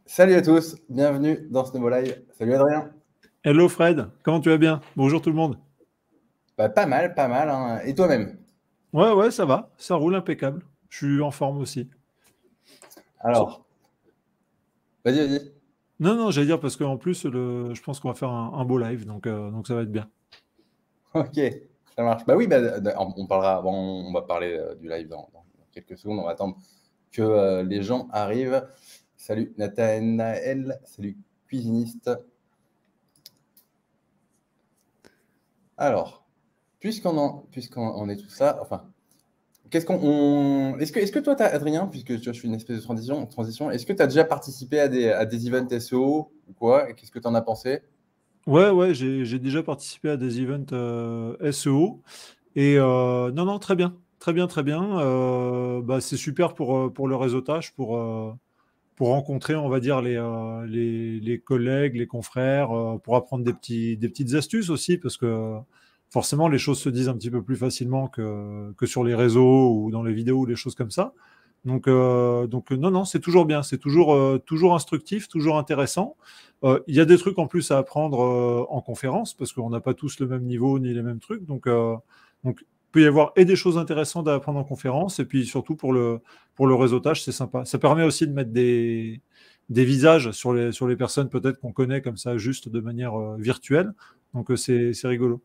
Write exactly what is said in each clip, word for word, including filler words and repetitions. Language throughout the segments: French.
Salut à tous, bienvenue dans ce nouveau live. Salut Adrien. Hello Fred, comment tu vas bien? Bonjour tout le monde. Bah, pas mal, pas mal, hein. Et toi-même? Ouais, ouais, ça va, ça roule impeccable. Je suis en forme aussi. So- Alors, vas-y, vas-y. Non, non, j'allais dire parce qu'en plus, le... je pense qu'on va faire un, un beau live, donc, euh, donc ça va être bien. Ok, ça marche. Bah oui, bah, d- on parlera, bon, on va parler euh, du live dans, dans quelques secondes. On va attendre que euh, les gens arrivent. Salut Nathanaël, salut cuisiniste. Alors, puisqu'on en, puisqu'on en est tout ça, enfin, qu'est-ce qu'on, on- est-ce que, est-ce que toi, t'as, Adrien, puisque tu vois, je fais une espèce de transition, transition, est-ce que tu as déjà participé à des, à des events S E O ou quoi? Et qu'est-ce que tu en as pensé? Ouais, ouais, j'ai, j'ai déjà participé à des events euh, S E O et euh, non, non, très bien, très bien, très bien. Euh, bah, c'est super pour, euh, pour le réseautage, pour, euh, pour rencontrer, on va dire, les, euh, les, les collègues, les confrères, euh, pour apprendre des petits, des petites astuces aussi, parce que forcément, les choses se disent un petit peu plus facilement que, que sur les réseaux ou dans les vidéos ou les choses comme ça. Donc, euh, donc euh, non, non, c'est toujours bien, c'est toujours, euh, toujours instructif, toujours intéressant. Euh, Il y a des trucs en plus à apprendre euh, en conférence, parce qu'on n'a pas tous le même niveau ni les mêmes trucs. Donc, euh, donc, il peut y avoir et des choses intéressantes à apprendre en conférence, et puis surtout pour le, pour le réseautage, c'est sympa. Ça permet aussi de mettre des, des visages sur les, sur les personnes peut-être qu'on connaît comme ça, juste de manière euh, virtuelle. Donc, euh, c'est c'est rigolo.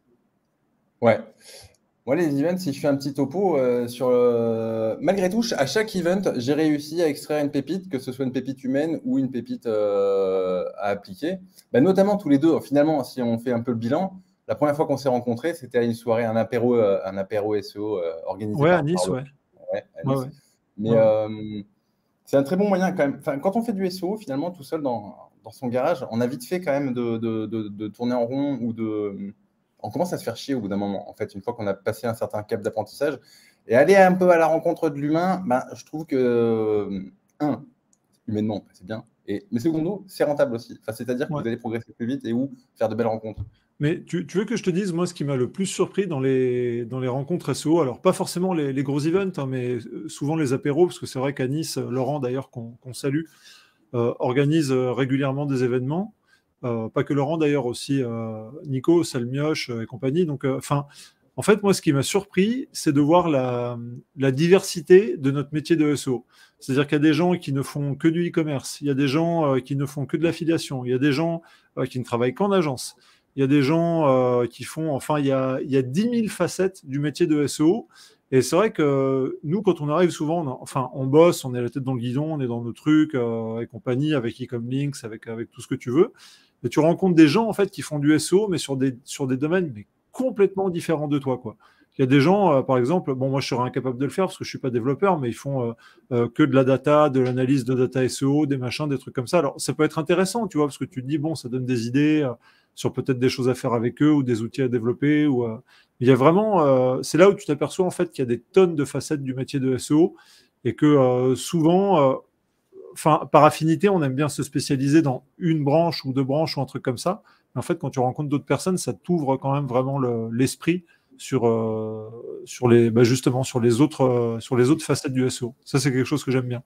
Ouais. Moi, les events, si je fais un petit topo euh, sur le- malgré tout, à chaque event, j'ai réussi à extraire une pépite, que ce soit une pépite humaine ou une pépite euh, à appliquer. Bah, notamment tous les deux. Finalement, si on fait un peu le bilan, la première fois qu'on s'est rencontrés, c'était à une soirée, un apéro, euh, un apéro S E O euh, organisé Ouais, à par, par Nice, le ouais. ouais, à Ouais, Nice. ouais. Mais Ouais, ouais. euh, c'est un très bon moyen quand même. Enfin, quand on fait du S E O, finalement, tout seul dans, dans son garage, on a vite fait quand même de, de, de, de tourner en rond ou de. On commence à se faire chier au bout d'un moment, en fait, une fois qu'on a passé un certain cap d'apprentissage. Et aller un peu à la rencontre de l'humain, ben, je trouve que, un, humainement, c'est bien. Et, mais secondo, c'est rentable aussi. Enfin, c'est-à-dire que Ouais. vous allez progresser plus vite et ou faire de belles rencontres. Mais tu, tu veux que je te dise, moi, ce qui m'a le plus surpris dans les, dans les rencontres S E O, alors pas forcément les, les gros events, hein, mais euh, souvent les apéros, parce que c'est vrai qu'à Nice, euh, Laurent d'ailleurs, qu'on qu'on salue, euh, organise euh, régulièrement des événements. Euh, pas que Laurent d'ailleurs, aussi euh, Nico, Salmioche euh, et compagnie. Donc, euh, enfin, en fait, moi, ce qui m'a surpris, c'est de voir la, la diversité de notre métier de S E O. C'est-à-dire qu'il y a des gens qui ne font que du e-commerce, il y a des gens euh, qui ne font que de l'affiliation, il y a des gens euh, qui ne travaillent qu'en agence, il y a des gens euh, qui font, enfin, il y a, il y a dix mille facettes du métier de S E O. Et c'est vrai que nous, quand on arrive souvent, on, a- enfin, on bosse, on est la tête dans le guidon, on est dans nos trucs euh, et compagnie, avec Ecomlinks, avec, avec tout ce que tu veux. Et tu rencontres des gens en fait qui font du S E O, mais sur des, sur des domaines mais complètement différents de toi, quoi. Il y a des gens, euh, par exemple, bon, moi je serais incapable de le faire parce que je suis pas développeur, mais ils font euh, euh, que de la data, de l'analyse de data S E O, des machins, des trucs comme ça. Alors ça peut être intéressant, tu vois, parce que tu te dis bon, ça donne des idées euh, sur peut-être des choses à faire avec eux ou des outils à développer. Ou euh, il y a vraiment, euh, c'est là où tu t'aperçois en fait qu'il y a des tonnes de facettes du métier de S E O et que euh, souvent, euh, enfin, par affinité, on aime bien se spécialiser dans une branche ou deux branches ou un truc comme ça. Mais en fait, quand tu rencontres d'autres personnes, ça t'ouvre quand même vraiment le- l'esprit sur, euh, sur les, bah, justement, sur les autres, euh, sur les autres facettes du S E O. Ça, c'est quelque chose que j'aime bien.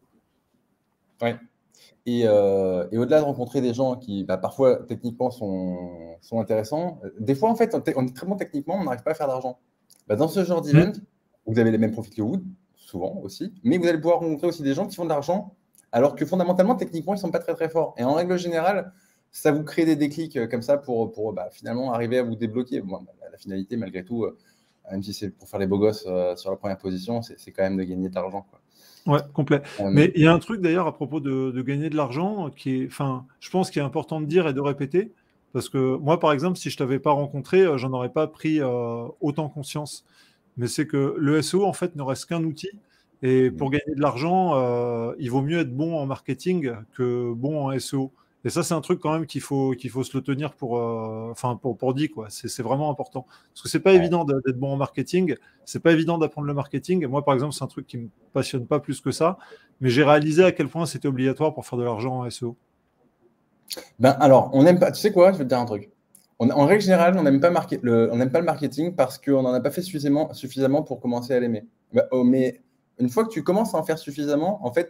Ouais. Et, euh, et au-delà de rencontrer des gens qui, bah, parfois, techniquement, sont, sont intéressants, euh, des fois, en fait, on, on est très bon techniquement, on n'arrive pas à faire d'argent. Bah, dans ce genre Mm. d'event, vous avez les mêmes profils que vous, souvent aussi, mais vous allez pouvoir rencontrer aussi des gens qui font de l'argent, alors que fondamentalement, techniquement, ils ne sont pas très très forts. Et en règle générale, ça vous crée des déclics euh, comme ça pour, pour bah, finalement arriver à vous débloquer. Bon, bah, la finalité, malgré tout, euh, même si c'est pour faire les beaux gosses euh, sur la première position, c'est c'est quand même de gagner de l'argent, quoi. Ouais, complet. Euh, Mais il y a un truc d'ailleurs à propos de, de gagner de l'argent qui est, enfin, je pense qu'il est important de dire et de répéter, parce que moi, par exemple, si je t'avais pas rencontré, euh, j'en aurais pas pris euh, autant conscience. Mais c'est que le S E O, en fait, ne reste qu'un outil. Et pour gagner de l'argent, euh, il vaut mieux être bon en marketing que bon en S E O. Et ça, c'est un truc quand même qu'il faut, qu'il faut se le tenir pour, euh, enfin, pour, pour dire, quoi. C'est c'est vraiment important. Parce que c'est pas ouais. évident de- d'être bon en marketing. C'est pas évident d'apprendre le marketing. Et moi, par exemple, c'est un truc qui me passionne pas plus que ça. Mais j'ai réalisé à quel point c'était obligatoire pour faire de l'argent en S E O. Ben alors, on n'aime pas. Tu sais quoi? Je vais te dire un truc. On- en règle générale, on n'aime pas, marquer- le, on n'aime pas le marketing parce qu'on n'en a pas fait suffisamment, suffisamment pour commencer à l'aimer. Ben, oh, mais une fois que tu commences à en faire suffisamment, en fait,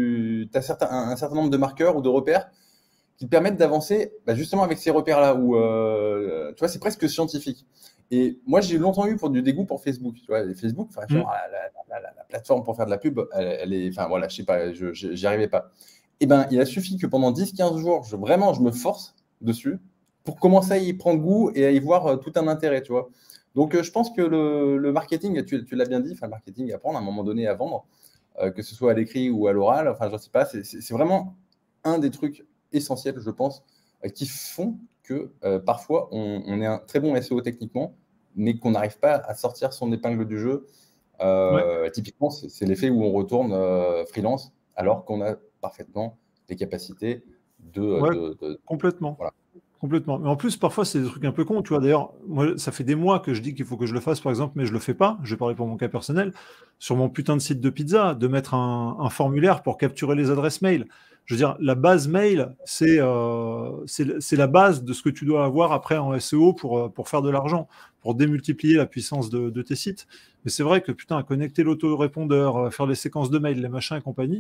tu as certain, un, un certain nombre de marqueurs ou de repères qui te permettent d'avancer bah, justement avec ces repères-là, où euh, tu vois, c'est presque scientifique. Et moi, j'ai longtemps eu pour du dégoût pour Facebook. Tu vois, et Facebook, enfin, Mm. la, la, la, la, la plateforme pour faire de la pub, elle, elle est, enfin voilà, je sais pas, je j'y arrivais pas. Et ben, il a suffi que pendant dix quinze jours, je, vraiment, je me force dessus pour commencer à y prendre goût et à y voir euh, tout un intérêt, tu vois. Donc, euh, je pense que le, le marketing, tu, tu l'as bien dit, enfin, le marketing, apprendre à un moment donné à vendre, euh, que ce soit à l'écrit ou à l'oral, enfin, je ne sais pas, c'est vraiment un des trucs essentiels, je pense, euh, qui font que euh, parfois, on, on est un très bon S E O techniquement, mais qu'on n'arrive pas à sortir son épingle du jeu. Ouais. Euh, typiquement, c'est l'effet où on retourne euh, freelance alors qu'on a parfaitement les capacités de, Ouais, de, de- complètement. voilà. Complètement. Mais en plus, parfois, c'est des trucs un peu cons. Tu vois, d'ailleurs, moi, ça fait des mois que je dis qu'il faut que je le fasse, par exemple, mais je le fais pas. Je vais parler pour mon cas personnel. Sur mon putain de site de pizza, de mettre un, un formulaire pour capturer les adresses mail. Je veux dire, la base mail, c'est euh, c'est c'est la base de ce que tu dois avoir après en S E O pour, euh, pour faire de l'argent, pour démultiplier la puissance de, de tes sites. Mais c'est vrai que, putain, connecter l'autorépondeur, euh, faire les séquences de mail, les machins et compagnie,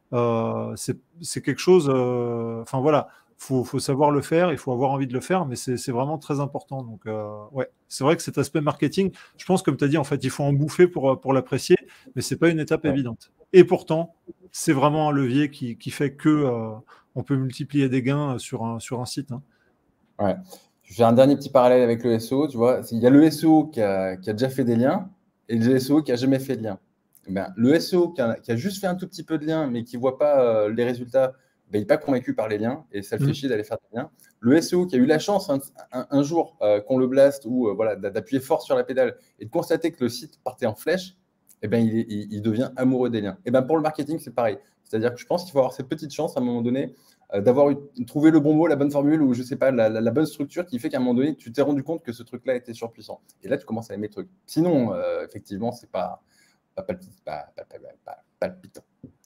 euh, c'est c'est quelque chose. euh, Enfin, voilà. Faut, faut savoir le faire, il faut avoir envie de le faire, mais c'est c'est vraiment très important. Donc, euh, ouais, c'est vrai que cet aspect marketing, je pense, comme tu as dit, en fait, il faut en bouffer pour, pour l'apprécier, mais c'est pas une étape Ouais. évidente. Et pourtant, c'est vraiment un levier qui, qui fait que euh, on peut multiplier des gains sur un, sur un site. Hein. Ouais. Je fais un dernier petit parallèle avec le S E O. Tu vois, il y a le S E O qui a, qui a déjà fait des liens et le S E O qui a jamais fait de liens. Eh ben, le S E O qui a, qui a juste fait un tout petit peu de liens, mais qui ne voit pas euh, les résultats, ben, il n'est pas convaincu par les liens et ça le fait Mm. chier d'aller faire des liens. Le S E O qui a eu la chance un, un, un jour euh, qu'on le blast ou euh, voilà, d'appuyer fort sur la pédale et de constater que le site partait en flèche, eh ben, il, est, il, il devient amoureux des liens. Et ben, pour le marketing, c'est pareil. C'est-à-dire que je pense qu'il faut avoir cette petite chance à un moment donné euh, d'avoir trouvé le bon mot, la bonne formule ou je sais pas, la, la, la bonne structure qui fait qu'à un moment donné, tu t'es rendu compte que ce truc-là était surpuissant. Et là, tu commences à aimer le truc. Sinon, euh, effectivement, c'est pas, pas, palpit, pas, pas, pas, pas palpitant.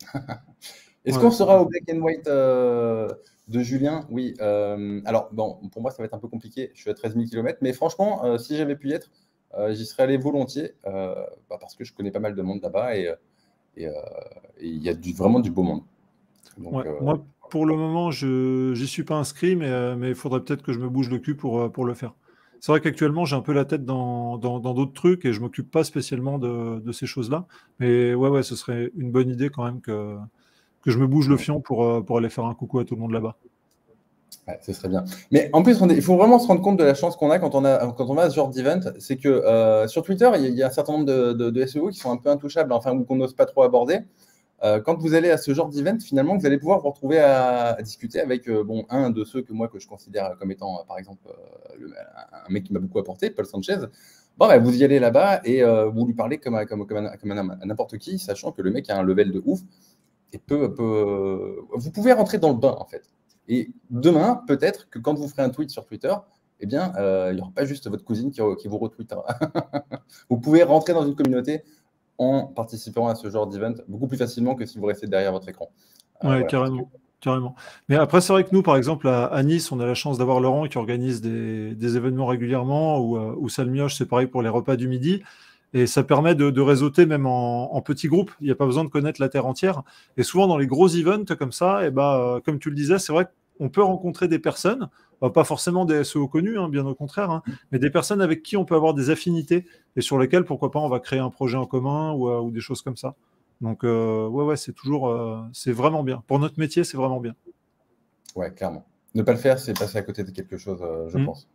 Est-ce qu'on Ouais, sera au black and white euh, de Julien? Oui. Euh, alors, bon, pour moi, ça va être un peu compliqué. Je suis à treize mille kilomètres, mais franchement, euh, si j'avais pu y être, euh, j'y serais allé volontiers euh, bah, parce que je connais pas mal de monde là-bas et il euh, y a du, vraiment du beau monde. Donc, ouais. euh, Moi, pour le moment, je n'y suis pas inscrit, mais euh, mais il faudrait peut-être que je me bouge le cul pour, euh, pour le faire. C'est vrai qu'actuellement, j'ai un peu la tête dans dans dans d'autres trucs et je m'occupe pas spécialement de, de ces choses-là. Mais ouais, ouais, ce serait une bonne idée quand même que, que je me bouge le fion pour, euh, pour aller faire un coucou à tout le monde là-bas. ouais, ce serait bien. Mais en plus, on est- il faut vraiment se rendre compte de la chance qu'on a quand on, a, quand on va à ce genre d'event. C'est que euh, sur Twitter, il y, a- il y a un certain nombre de, de- de S E O qui sont un peu intouchables, enfin, ou qu'on n'ose pas trop aborder. Euh, quand vous allez à ce genre d'event, finalement, vous allez pouvoir vous retrouver à, à discuter avec euh, bon, un de ceux que moi, que je considère comme étant, euh, par exemple, euh, le- un mec qui m'a beaucoup apporté, Paul Sanchez. Bon, bah, vous y allez là-bas et euh, vous lui parlez comme, à- comme, comme, à- comme à n'importe qui, sachant que le mec a un level de ouf et peut, peut... Vous pouvez rentrer dans le bain, en fait. Et demain, peut-être que quand vous ferez un tweet sur Twitter, eh bien, euh, il n'y aura pas juste votre cousine qui, qui vous retweetera. Vous pouvez rentrer dans une communauté en participant à ce genre d'event beaucoup plus facilement que si vous restez derrière votre écran. Euh, Ouais, voilà. carrément. Carrément. Mais après, c'est vrai que nous, par exemple, à, à Nice, on a la chance d'avoir Laurent qui organise des, des événements régulièrement, ou, euh, ou Salmioche, c'est pareil pour les repas du midi. Et ça permet de, de réseauter même en, en petits groupes. Il n'y a pas besoin de connaître la terre entière. Et souvent, dans les gros events comme ça, et bah, euh, comme tu le disais, c'est vrai qu'on peut rencontrer des personnes, euh, pas forcément des S E O connus, hein, bien au contraire, hein, mais des personnes avec qui on peut avoir des affinités et sur lesquelles, pourquoi pas, on va créer un projet en commun ou, euh, ou des choses comme ça. Donc, euh, ouais, ouais, c'est toujours, euh, c'est vraiment bien. Pour notre métier, c'est vraiment bien. Ouais, clairement. Ne pas le faire, c'est passer à côté de quelque chose, euh, je Mm. pense.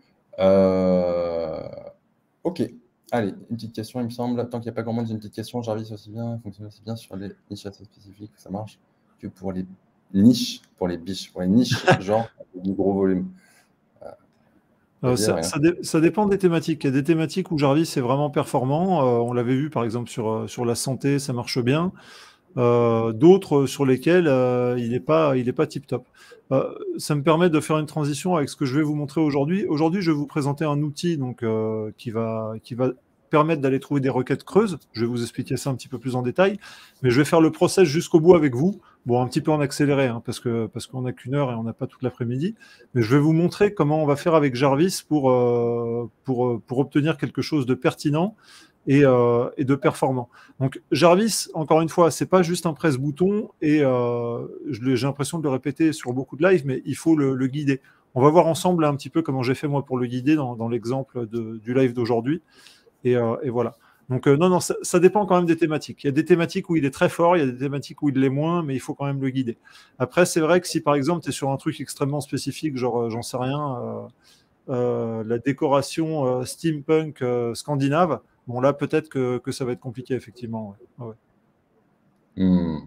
Euh... Ok. Allez, une petite question, il me semble. Tant qu'il n'y a pas grand monde, j'ai une petite question. Jarvis aussi bien, fonctionne aussi bien sur les niches assez spécifiques, ça marche que pour les niches, pour les biches, pour les niches, genre du gros volume. Euh, C'est-à-dire ça, rien. ça dé- ça dépend des thématiques. Il y a des thématiques où Jarvis est vraiment performant. Euh, on l'avait vu par exemple sur, euh, sur la santé, ça marche bien. Euh, d'autres sur lesquels euh, il n'est pas, il est pas tip-top. Euh, ça me permet de faire une transition avec ce que je vais vous montrer aujourd'hui. Aujourd'hui, je vais vous présenter un outil donc, euh, qui va, qui va permettre d'aller trouver des requêtes creuses. Je vais vous expliquer ça un petit peu plus en détail, mais je vais faire le process jusqu'au bout avec vous. Bon, un petit peu en accéléré, hein, parce que parce qu'on n'a qu'une heure et on n'a pas toute l'après-midi. Mais je vais vous montrer comment on va faire avec Jarvis pour, euh, pour, pour obtenir quelque chose de pertinent et, euh, et de performant. Donc Jarvis, encore une fois, c'est pas juste un presse-bouton, et euh, j'ai l'impression de le répéter sur beaucoup de lives, mais il faut le, le guider. On va voir ensemble un petit peu comment j'ai fait moi pour le guider dans, dans l'exemple de, du live d'aujourd'hui. Et, euh, et voilà. Donc euh, non, non, ça, ça dépend quand même des thématiques. Il y a des thématiques où il est très fort, il y a des thématiques où il l'est moins, mais il faut quand même le guider. Après, c'est vrai que si par exemple tu es sur un truc extrêmement spécifique, genre euh, j'en sais rien, euh, euh, la décoration euh, steampunk euh, scandinave, bon là peut-être que, que ça va être compliqué effectivement. Ouais. Ouais. Hmm.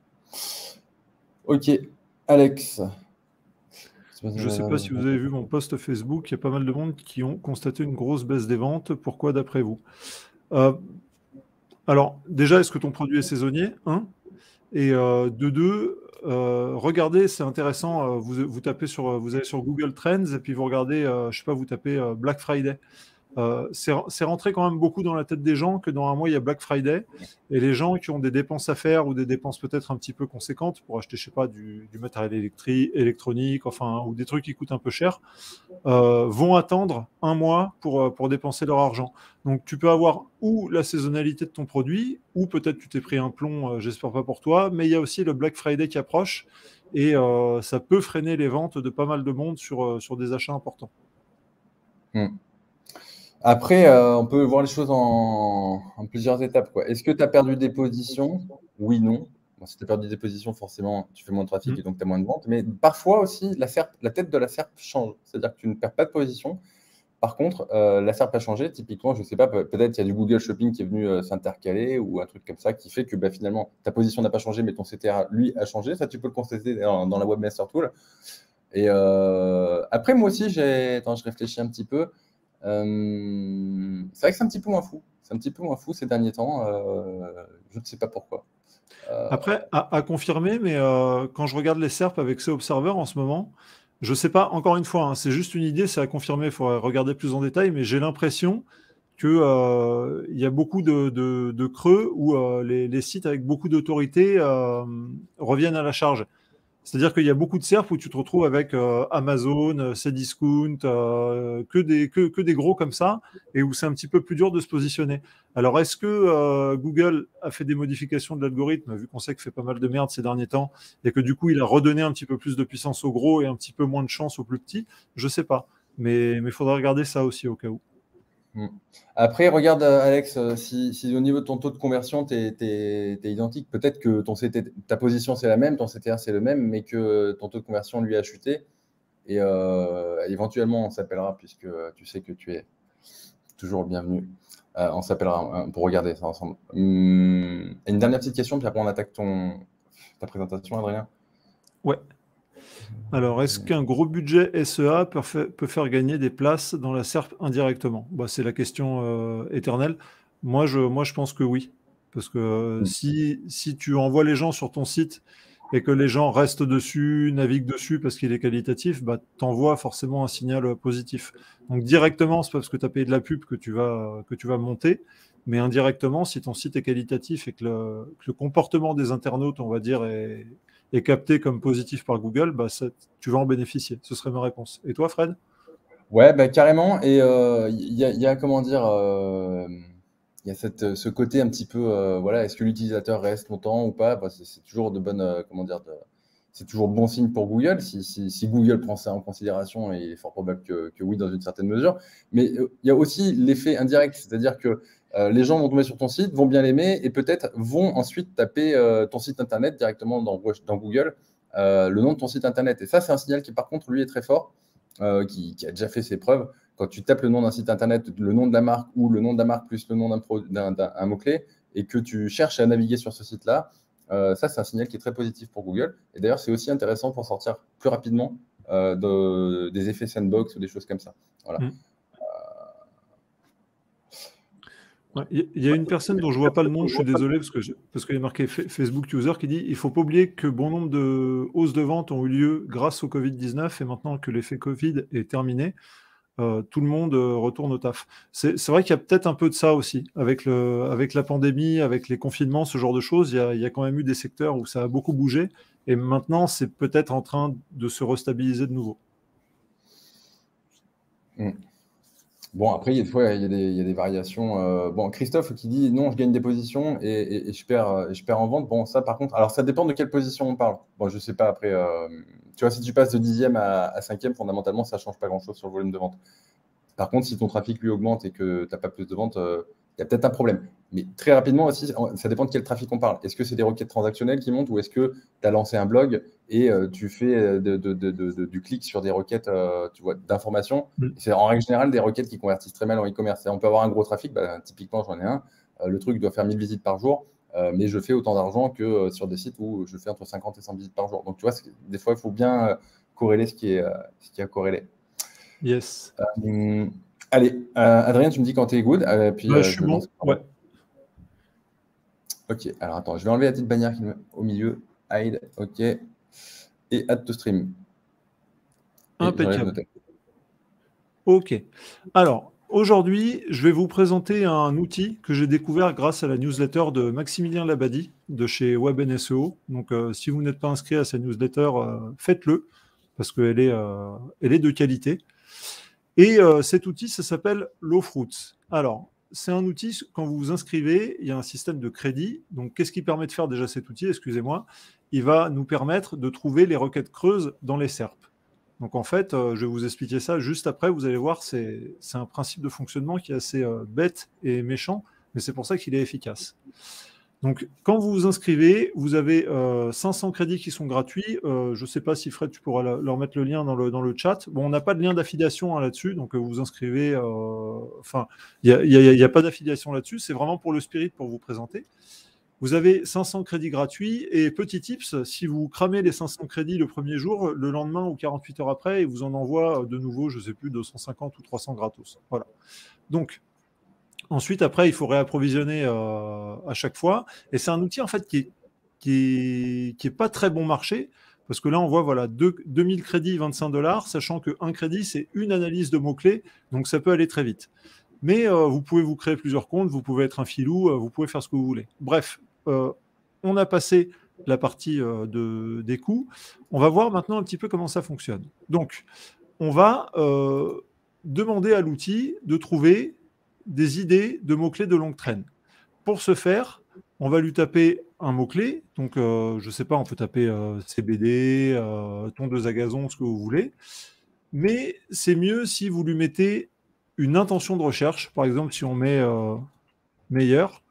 Ok, Alex. Je ne sais pas si vous avez vu mon post Facebook, il y a pas mal de monde qui ont constaté une grosse baisse des ventes. Pourquoi d'après vous? euh, Alors déjà, est-ce que ton produit est saisonnier? Un. Et euh, de deux, euh, regardez, c'est intéressant, euh, vous, vous tapez sur, vous allez sur Google Trends et puis vous regardez, euh, je sais pas, vous tapez euh, Black Friday. Euh, c'est c'est rentré quand même beaucoup dans la tête des gens que dans un mois, il y a Black Friday. Et les gens qui ont des dépenses à faire ou des dépenses peut-être un petit peu conséquentes pour acheter, je sais pas, du, du matériel électrique, électronique, enfin, ou des trucs qui coûtent un peu cher, euh, vont attendre un mois pour, euh, pour dépenser leur argent. Donc tu peux avoir ou la saisonnalité de ton produit, ou peut-être tu t'es pris un plomb, euh, j'espère pas pour toi, mais il y a aussi le Black Friday qui approche, et euh, ça peut freiner les ventes de pas mal de monde sur, euh, sur des achats importants. Hmm. Après, euh, on peut voir les choses en, en plusieurs étapes, quoi. Est-ce que tu as perdu des positions? Oui, non. Bon, si tu as perdu des positions, forcément, tu fais moins de trafic Mm. et donc tu as moins de ventes. Mais parfois aussi, la, serpe, la tête de la serpe change. C'est-à-dire que tu ne perds pas de position. Par contre, euh, la serpe a changé. Typiquement, je ne sais pas, peut-être il y a du Google Shopping qui est venu euh, s'intercaler ou un truc comme ça qui fait que bah, finalement, ta position n'a pas changé, mais ton C T R, lui, a changé. Ça, tu peux le constater dans, dans la Webmaster Tool. Et euh, après, moi aussi, j'ai... Attends, je réfléchis un petit peu. Euh, c'est vrai que c'est un petit peu moins fou. C'est un petit peu moins fou ces derniers temps. Euh, je ne sais pas pourquoi. Euh, Après, à, à confirmer, mais euh, quand je regarde les S E R P avec ces observeurs en ce moment, je ne sais pas, encore une fois, hein, c'est juste une idée, c'est à confirmer, il faudrait regarder plus en détail, mais j'ai l'impression qu'il euh, y a beaucoup de, de, de creux où euh, les, les sites avec beaucoup d'autorité euh, reviennent à la charge. C'est-à-dire qu'il y a beaucoup de S E R P où tu te retrouves avec euh, Amazon, euh, Cdiscount, euh, que, des, que, que des gros comme ça, et où c'est un petit peu plus dur de se positionner. Alors, est-ce que euh, Google a fait des modifications de l'algorithme, vu qu'on sait qu'il fait pas mal de merde ces derniers temps, et que du coup, il a redonné un petit peu plus de puissance aux gros et un petit peu moins de chance aux plus petits? Je sais pas. Mais il faudrait regarder ça aussi au cas où. Hmm. Après, regarde, euh, Alex, euh, si, si au niveau de ton taux de conversion, tu es identique, peut-être que ton C T, ta position, c'est la même, ton C T R, c'est le même, mais que ton taux de conversion, lui, a chuté. Et euh, éventuellement, on s'appellera, puisque tu sais que tu es toujours le bienvenu. Euh, on s'appellera pour regarder ça ensemble. Hum, une dernière petite question, puis après, on attaque ton, ta présentation, Adrien. Ouais. Alors, est-ce qu'un gros budget S E A peut, fa- peut faire gagner des places dans la S E R P indirectement? Bah, c'est la question euh, éternelle. Moi je, moi, je pense que oui. Parce que euh, Hum. si, si tu envoies les gens sur ton site et que les gens restent dessus, naviguent dessus parce qu'il est qualitatif, bah, tu envoies forcément un signal euh, positif. Donc, directement, c'est pas parce que tu as payé de la pub que tu vas, que tu vas monter. Mais indirectement, si ton site est qualitatif et que le, que le comportement des internautes, on va dire, est, est capté comme positif par Google, bah, ça, tu vas en bénéficier. Ce serait ma réponse. Et toi, Fred? Ouais, bah, carrément. Et il euh, y, a, y a, comment dire, il euh, y a cette, ce côté un petit peu, euh, voilà, est-ce que l'utilisateur reste longtemps ou pas? Bah, c'est toujours de bonnes, euh, comment dire, de, c'est toujours bon signe pour Google. Si, si, si, Google prend ça en considération, et il est fort probable que, que oui, dans une certaine mesure. Mais il euh, y a aussi l'effet indirect, c'est-à-dire que euh, les gens vont tomber sur ton site, vont bien l'aimer et peut-être vont ensuite taper euh, ton site internet directement dans, dans Google, euh, le nom de ton site internet. Et ça, c'est un signal qui, par contre, lui, est très fort. Euh, qui, qui a déjà fait ses preuves. Quand tu tapes le nom d'un site internet, le nom de la marque ou le nom de la marque plus le nom d'un, d'un, d'un mot-clé et que tu cherches à naviguer sur ce site-là, euh, ça, c'est un signal qui est très positif pour Google. Et d'ailleurs, c'est aussi intéressant pour sortir plus rapidement euh, de, des effets sandbox ou des choses comme ça. Voilà. Mm. Ouais, il y a une personne dont je ne vois pas le nom, je suis désolé, parce que je, parce qu'il est marqué Facebook User qui dit il ne faut pas oublier que bon nombre de hausses de ventes ont eu lieu grâce au covid dix-neuf et maintenant que l'effet Covid est terminé, euh, tout le monde euh, retourne au taf. C'est c'est vrai qu'il y a peut-être un peu de ça aussi. Avec, le, avec la pandémie, avec les confinements, ce genre de choses, il y a, il y a quand même eu des secteurs où ça a beaucoup bougé et maintenant c'est peut-être en train de se restabiliser de nouveau. Mm. Bon, après, il y a des fois, il y a des, il y a des variations. euh, Bon, Christophe qui dit non, je gagne des positions et, et- et je perds, euh, et je perds en vente. Bon, ça, par contre, alors ça dépend de quelle position on parle. Bon, je sais pas après. euh, Tu vois, si tu passes de dixième à, à cinquième, fondamentalement, ça change pas grand-chose sur le volume de vente. Par contre, si ton trafic lui augmente et que tu n'as pas plus de ventes, euh, il y a peut-être un problème. Mais très rapidement aussi, ça dépend de quel trafic on parle. Est-ce que c'est des requêtes transactionnelles qui montent ou est-ce que tu as lancé un blog et euh, tu fais euh, de- de- de- de- de- du clic sur des requêtes euh, tu vois, d'information? Mm. C'est en règle générale des requêtes qui convertissent très mal en e-commerce. Et on peut avoir un gros trafic, bah, typiquement j'en ai un, euh, le truc doit faire mille visites par jour, euh, mais je fais autant d'argent que euh, sur des sites où je fais entre cinquante et cent visites par jour. Donc tu vois, des fois il faut bien euh, corréler ce qui est, euh, ce qui est à corréler. Yes. Hum, allez, euh, Adrien, tu me dis quand tu es good, euh, puis Bah, je euh, suis je lance. bon. Ouais. Ok, alors attends, je vais enlever la petite bannière qui est au milieu. Hide, ok. Et add to stream. Et j'enlève nos Impeccable. textes. Ok. Alors, aujourd'hui, je vais vous présenter un outil que j'ai découvert grâce à la newsletter de Maximilien Labadie de chez WebNSEO. Donc, euh, si vous n'êtes pas inscrit à sa newsletter, euh, faites-le parce qu'elle est, euh, elle est de qualité. Et euh, cet outil, ça s'appelle Lowfruits. Alors, c'est un outil, quand vous vous inscrivez, il y a un système de crédit. Donc, qu'est-ce qui permet de faire déjà cet outil? Excusez-moi. Il va nous permettre de trouver les requêtes creuses dans les S E R P. Donc, en fait, euh, je vais vous expliquer ça juste après. Vous allez voir, c'est c'est un principe de fonctionnement qui est assez euh, bête et méchant, mais c'est pour ça qu'il est efficace. Donc, quand vous vous inscrivez, vous avez euh, cinq cents crédits qui sont gratuits. Euh, je ne sais pas si Fred, tu pourras la- leur mettre le lien dans le, dans le chat. Bon, on n'a pas de lien d'affiliation hein, là-dessus, donc euh, vous vous inscrivez. euh, Enfin, il n'y a, il y a- il y a pas d'affiliation là-dessus. C'est vraiment pour le spirit, pour vous présenter. Vous avez cinq cents crédits gratuits et petit tips, si vous cramez les cinq cents crédits le premier jour, le lendemain ou quarante-huit heures après, il vous en envoie de nouveau, je ne sais plus, deux cent cinquante ou trois cents gratos. Voilà. Donc, ensuite, après, il faut réapprovisionner euh, à chaque fois. Et c'est un outil, en fait, qui est, qui est, qui est pas très bon marché. Parce que là, on voit, voilà, deux- 2000 crédits, vingt-cinq dollars, sachant qu'un crédit, c'est une analyse de mots-clés. Donc, ça peut aller très vite. Mais euh, vous pouvez vous créer plusieurs comptes, vous pouvez être un filou, euh, vous pouvez faire ce que vous voulez. Bref, euh, on a passé la partie euh, de, des coûts. On va voir maintenant un petit peu comment ça fonctionne. Donc, on va euh, demander à l'outil de trouver des idées de mots-clés de longue traîne. Pour ce faire, on va lui taper un mot-clé. Donc, euh, je ne sais pas, on peut taper euh, C B D, euh, tondeuse à gazon, ce que vous voulez. Mais c'est mieux si vous lui mettez une intention de recherche. Par exemple, si on met euh, meilleur,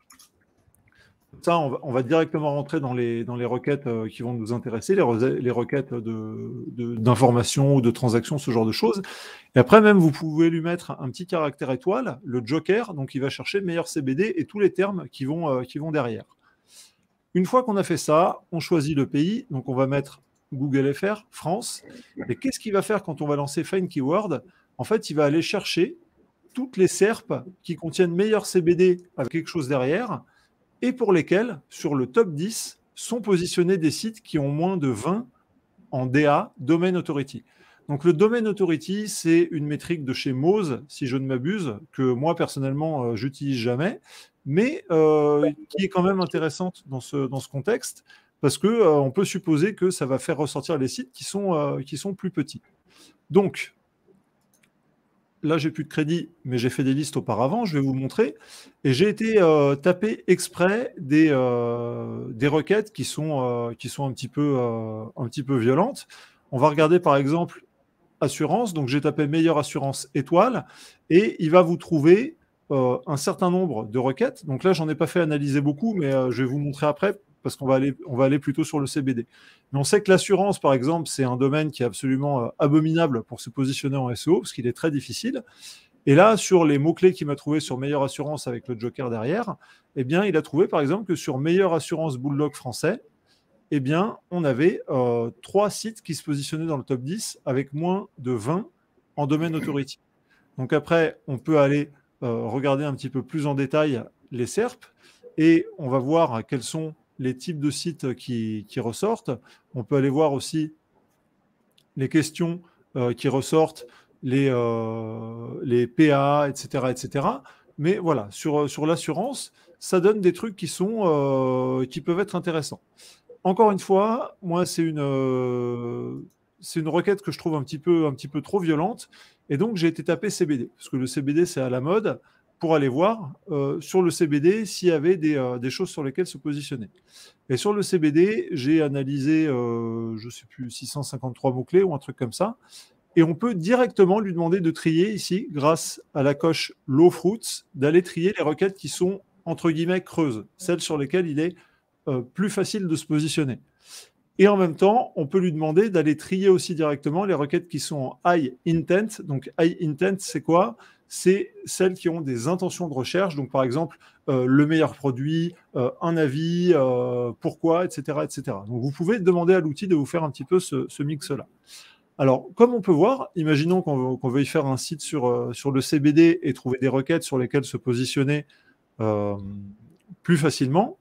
ça, on va, on va directement rentrer dans les, dans les requêtes euh, qui vont nous intéresser, les, re- les requêtes de, de, d'information ou de transactions, ce genre de choses. Et après, même, vous pouvez lui mettre un petit caractère étoile, le joker, donc il va chercher meilleur C B D et tous les termes qui vont, euh, qui vont derrière. Une fois qu'on a fait ça, on choisit le pays, donc on va mettre Google F R, France. Et qu'est-ce qu'il va faire quand on va lancer Find Keyword? En fait, il va aller chercher toutes les S E R P qui contiennent meilleur C B D avec quelque chose derrière et pour lesquels, sur le top dix, sont positionnés des sites qui ont moins de vingt en D A, Domain Authority. Donc le Domain Authority, c'est une métrique de chez Moz, si je ne m'abuse, que moi personnellement, euh, j'utilise jamais, mais euh, qui est quand même intéressante dans ce, dans ce contexte, parce qu'on euh, peut supposer que ça va faire ressortir les sites qui sont, euh, qui sont plus petits. Donc, là, j'ai plus de crédit, mais j'ai fait des listes auparavant, je vais vous montrer. Et j'ai été euh, taper exprès des, euh, des requêtes qui sont, euh, qui sont un, petit peu, euh, un petit peu violentes. On va regarder par exemple assurance. Donc j'ai tapé meilleure assurance étoile et il va vous trouver euh, un certain nombre de requêtes. Donc là, j'en ai pas fait analyser beaucoup, mais euh, je vais vous montrer après parce qu'on va aller, on va aller plutôt sur le C B D. Mais on sait que l'assurance, par exemple, c'est un domaine qui est absolument euh, abominable pour se positionner en S E O parce qu'il est très difficile. Et là, sur les mots-clés qu'il m'a trouvé sur meilleure assurance avec le joker derrière, eh bien, il a trouvé, par exemple, que sur meilleure assurance bulldog français, eh bien, on avait euh, trois sites qui se positionnaient dans le top dix avec moins de vingt en domaine authority. Donc après, on peut aller euh, regarder un petit peu plus en détail les S E R P et on va voir quels sont les types de sites qui, qui ressortent. On peut aller voir aussi les questions euh, qui ressortent, les, euh, les P A, et cetera, et cetera. Mais voilà, sur, sur l'assurance, ça donne des trucs qui, sont, euh, qui peuvent être intéressants. Encore une fois, moi, c'est une, euh, c'est une requête que je trouve un petit peu, un petit peu trop violente. Et donc, j'ai été taper C B D, parce que le C B D, c'est à la mode, pour aller voir euh, sur le C B D s'il y avait des, euh, des choses sur lesquelles se positionner. Et sur le C B D, j'ai analysé, euh, je ne sais plus, six cent cinquante-trois mots-clés ou un truc comme ça. Et on peut directement lui demander de trier ici, grâce à la coche Low Fruits, d'aller trier les requêtes qui sont, entre guillemets, creuses, celles sur lesquelles il est euh, plus facile de se positionner. Et en même temps, on peut lui demander d'aller trier aussi directement les requêtes qui sont en high intent. Donc, high intent, c'est quoi? C'est celles qui ont des intentions de recherche. Donc, par exemple, euh, le meilleur produit, euh, un avis, euh, pourquoi, et cetera, et cetera. Donc, vous pouvez demander à l'outil de vous faire un petit peu ce, ce mix-là. Alors, comme on peut voir, imaginons qu'on, qu'on veuille faire un site sur, euh, sur le C B D et trouver des requêtes sur lesquelles se positionner euh, plus facilement.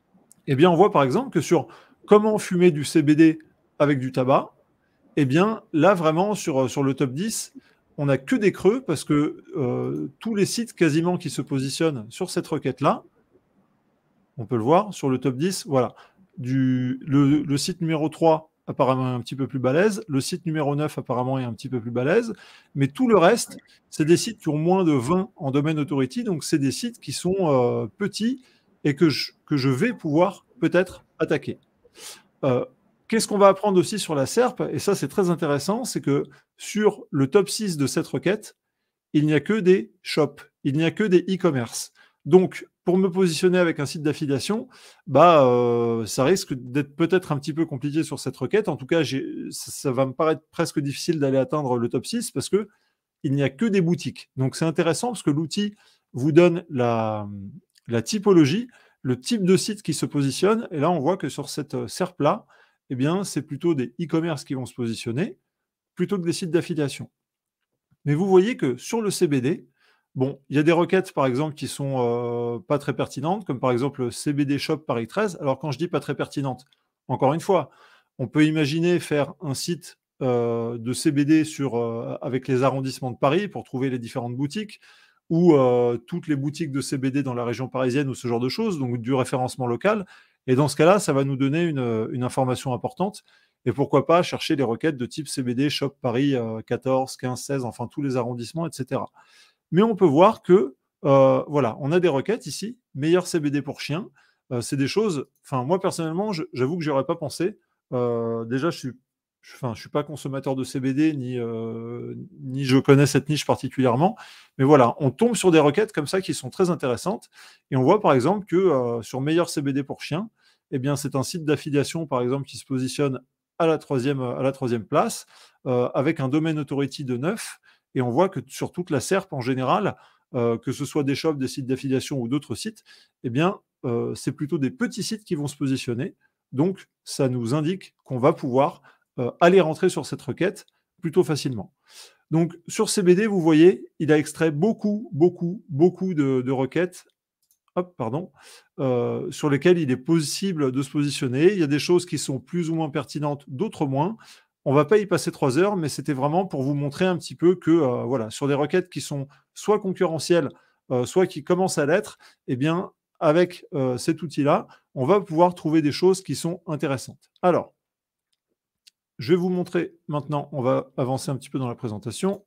Eh bien, on voit par exemple que sur comment fumer du C B D avec du tabac, eh bien, là, vraiment, sur, sur le top dix, on n'a que des creux parce que euh, tous les sites quasiment qui se positionnent sur cette requête-là, on peut le voir sur le top dix, voilà. Du, le, le site numéro trois, apparemment un petit peu plus balèze, le site numéro neuf, apparemment, est un petit peu plus balèze, mais tout le reste, c'est des sites qui ont moins de vingt en domaine authority, donc c'est des sites qui sont euh, petits et que je, que je vais pouvoir peut-être attaquer. Euh, Qu'est-ce qu'on va apprendre aussi sur la S E R P? Et ça, c'est très intéressant, c'est que sur le top six de cette requête, il n'y a que des shops, il n'y a que des e-commerce. Donc, pour me positionner avec un site d'affiliation, bah, euh, ça risque d'être peut-être un petit peu compliqué sur cette requête. En tout cas, j'ai, ça, ça va me paraître presque difficile d'aller atteindre le top six parce que il n'y a que des boutiques. Donc, c'est intéressant parce que l'outil vous donne la, la typologie, le type de site qui se positionne. Et là, on voit que sur cette S E R P-là, eh bien, c'est plutôt des e-commerce qui vont se positionner plutôt que des sites d'affiliation. Mais vous voyez que sur le C B D, bon, il y a des requêtes, par exemple, qui sont euh, pas très pertinentes, comme par exemple le C B D Shop Paris treize. Alors, quand je dis pas très pertinente, encore une fois, on peut imaginer faire un site euh, de C B D sur, euh, avec les arrondissements de Paris pour trouver les différentes boutiques, ou euh, toutes les boutiques de C B D dans la région parisienne ou ce genre de choses, donc du référencement local. Et dans ce cas-là, ça va nous donner une, une information importante. Et pourquoi pas chercher les requêtes de type C B D, Shop Paris euh, quatorze, quinze, seize, enfin tous les arrondissements, et cetera. Mais on peut voir que, euh, voilà, on a des requêtes ici, meilleur C B D pour chien. Euh, c'est des choses, enfin moi personnellement, je, j'avoue que je n'y aurais pas pensé. Euh, déjà, je suis Enfin, je ne suis pas consommateur de C B D, ni, euh, ni je connais cette niche particulièrement. Mais voilà, on tombe sur des requêtes comme ça qui sont très intéressantes. Et on voit par exemple que euh, sur meilleur C B D pour chien, eh bien, c'est un site d'affiliation, par exemple, qui se positionne à la troisième, à la troisième place, euh, avec un domaine authority de neuf. Et on voit que sur toute la S E R P en général, euh, que ce soit des shops, des sites d'affiliation ou d'autres sites, eh bien, euh, c'est plutôt des petits sites qui vont se positionner. Donc, ça nous indique qu'on va pouvoir Euh, aller rentrer sur cette requête plutôt facilement. Donc, sur C B D, vous voyez, il a extrait beaucoup, beaucoup, beaucoup de, de requêtes hop, pardon, euh, sur lesquelles il est possible de se positionner. Il y a des choses qui sont plus ou moins pertinentes, d'autres moins. On ne va pas y passer trois heures, mais c'était vraiment pour vous montrer un petit peu que, euh, voilà, sur des requêtes qui sont soit concurrentielles, euh, soit qui commencent à l'être, eh bien, avec euh, cet outil-là, on va pouvoir trouver des choses qui sont intéressantes. Alors, je vais vous montrer maintenant, on va avancer un petit peu dans la présentation.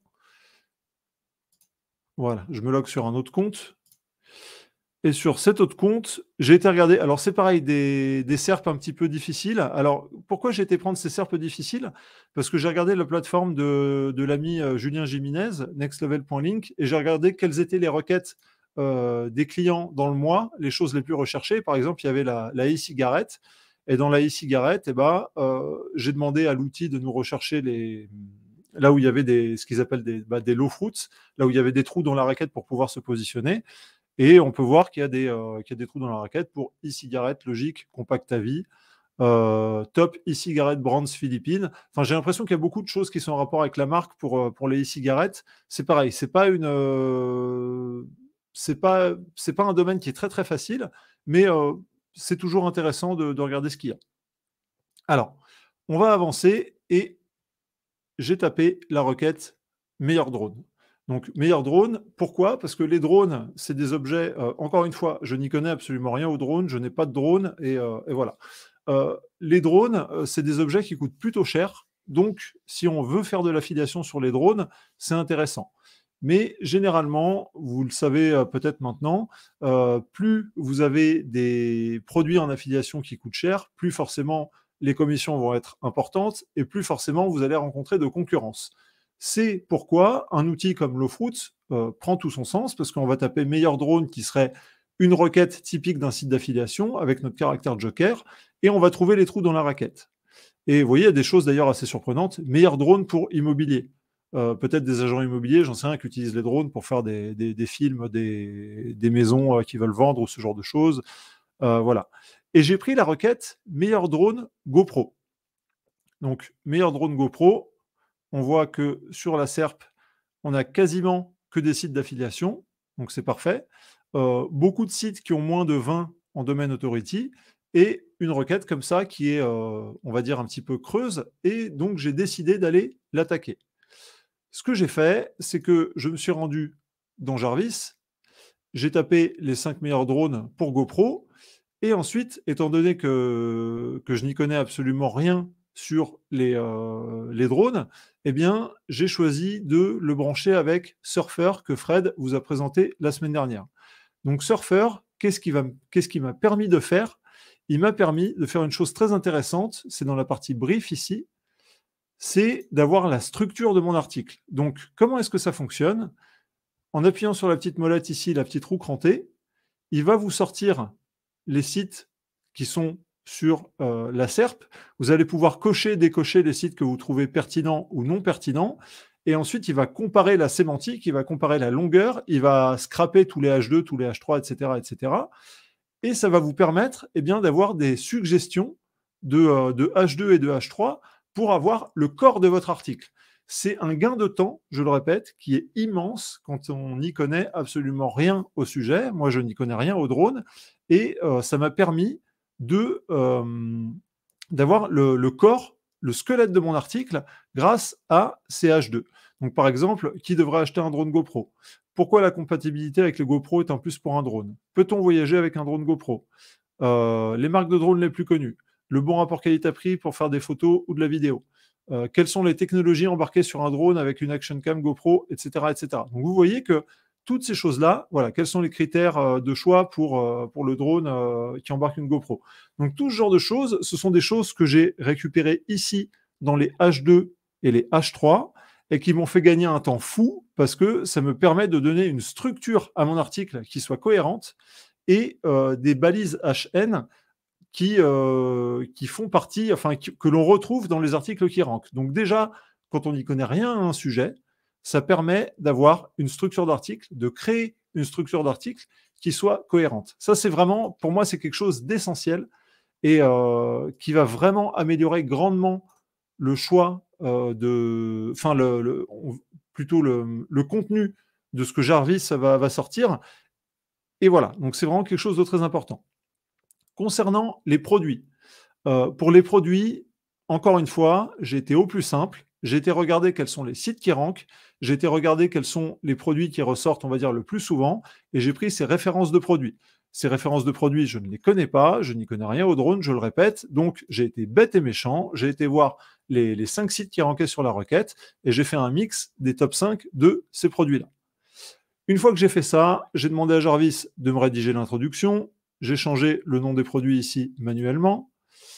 Voilà, je me log sur un autre compte. Et sur cet autre compte, j'ai été regarder, alors c'est pareil, des, des S E R P un petit peu difficiles. Alors, pourquoi j'ai été prendre ces S E R P difficiles? Parce que j'ai regardé la plateforme de, de l'ami euh, Julien Jiminez, nextlevel point link, et j'ai regardé quelles étaient les requêtes euh, des clients dans le mois, les choses les plus recherchées. Par exemple, il y avait la, la e-cigarette. Et dans la e-cigarette, eh ben, euh, j'ai demandé à l'outil de nous rechercher les, là où il y avait des, ce qu'ils appellent des, bah, des low fruits, là où il y avait des trous dans la raquette pour pouvoir se positionner. Et on peut voir qu'il y a des, euh, qu'il y a des trous dans la raquette pour e-cigarette logique, compact à vie, euh, top e-cigarette brands Philippines. Enfin, j'ai l'impression qu'il y a beaucoup de choses qui sont en rapport avec la marque pour, pour les e-cigarettes. C'est pareil, c'est pas une, euh, c'est pas, c'est pas un domaine qui est très très facile, mais euh, c'est toujours intéressant de, de regarder ce qu'il y a. Alors, on va avancer et j'ai tapé la requête meilleur drone. Donc, meilleur drone, pourquoi? Parce que les drones, c'est des objets, euh, encore une fois, je n'y connais absolument rien aux drones, je n'ai pas de drone, et, euh, et voilà. Euh, les drones, euh, c'est des objets qui coûtent plutôt cher, Donc, si on veut faire de l'affiliation sur les drones, c'est intéressant. Mais généralement, vous le savez euh, peut-être maintenant, euh, plus vous avez des produits en affiliation qui coûtent cher, plus forcément les commissions vont être importantes et plus forcément vous allez rencontrer de concurrence. C'est pourquoi un outil comme Lowfruit euh, prend tout son sens, parce qu'on va taper meilleur drone qui serait une requête typique d'un site d'affiliation avec notre caractère joker, et on va trouver les trous dans la raquette. Et vous voyez, il y a des choses d'ailleurs assez surprenantes. Meilleur drone pour immobilier. Euh, peut-être des agents immobiliers, j'en sais rien, qui utilisent les drones pour faire des, des, des films, des, des maisons euh, qu'ils veulent vendre ou ce genre de choses. Euh, voilà. Et j'ai pris la requête meilleur drone GoPro. Donc, meilleur drone GoPro, on voit que sur la S E R P, on a quasiment que des sites d'affiliation. Donc, c'est parfait. Euh, beaucoup de sites qui ont moins de vingt en domaine authority et une requête comme ça qui est, euh, on va dire, un petit peu creuse. Et donc, j'ai décidé d'aller l'attaquer. Ce que j'ai fait, c'est que je me suis rendu dans Jarvis, j'ai tapé les cinq meilleurs drones pour GoPro, et ensuite, étant donné que, que je n'y connais absolument rien sur les, euh, les drones, eh bien, j'ai choisi de le brancher avec Surfer que Fred vous a présenté la semaine dernière. Donc Surfer, qu'est-ce qui va, qu'est-ce qui m'a permis de faire? Il m'a permis de faire une chose très intéressante, c'est dans la partie brief ici, c'est d'avoir la structure de mon article. Donc, comment est-ce que ça fonctionne? En appuyant sur la petite molette ici, la petite roue crantée, il va vous sortir les sites qui sont sur euh, la S E R P. Vous allez pouvoir cocher, décocher les sites que vous trouvez pertinents ou non pertinents. Et ensuite, il va comparer la sémantique, il va comparer la longueur, il va scraper tous les H deux, tous les H trois, et cetera, et cetera. Et ça va vous permettre eh bien, d'avoir des suggestions de, euh, de H deux et de H trois pour avoir le corps de votre article. C'est un gain de temps, je le répète, qui est immense quand on n'y connaît absolument rien au sujet. Moi, je n'y connais rien au drone. Et euh, ça m'a permis de, euh, d'avoir le, le corps, le squelette de mon article grâce à ces H deux. Donc, par exemple, qui devrait acheter un drone GoPro? Pourquoi la compatibilité avec les GoPro est un plus pour un drone? Peut-on voyager avec un drone GoPro? euh, Les marques de drones les plus connues. Le bon rapport qualité-prix pour faire des photos ou de la vidéo. Euh, quelles sont les technologies embarquées sur un drone avec une action cam GoPro, et cetera, et cetera. Donc vous voyez que toutes ces choses-là, voilà, quels sont les critères euh, de choix pour, euh, pour le drone euh, qui embarque une GoPro. Donc tout ce genre de choses, ce sont des choses que j'ai récupérées ici dans les H deux et les H trois et qui m'ont fait gagner un temps fou parce que ça me permet de donner une structure à mon article qui soit cohérente et euh, des balises H N qui, euh, qui font partie, enfin, qui, que l'on retrouve dans les articles qui rankent. Donc déjà, quand on n'y connaît rien à un sujet, ça permet d'avoir une structure d'article, de créer une structure d'article qui soit cohérente. Ça, c'est vraiment, pour moi, c'est quelque chose d'essentiel et euh, qui va vraiment améliorer grandement le choix euh, de, enfin, le, le, plutôt le, le contenu de ce que Jarvis va, va sortir. Et voilà, donc c'est vraiment quelque chose de très important. Concernant les produits, euh, pour les produits, encore une fois, j'ai été au plus simple. J'ai été regarder quels sont les sites qui rankent. J'ai été regarder quels sont les produits qui ressortent, on va dire, le plus souvent. Et j'ai pris ces références de produits. Ces références de produits, je ne les connais pas. Je n'y connais rien au drone, je le répète. Donc, j'ai été bête et méchant. J'ai été voir les, les cinq sites qui rankaient sur la requête. Et j'ai fait un mix des top cinq de ces produits-là. Une fois que j'ai fait ça, j'ai demandé à Jarvis de me rédiger l'introduction. J'ai changé le nom des produits ici manuellement.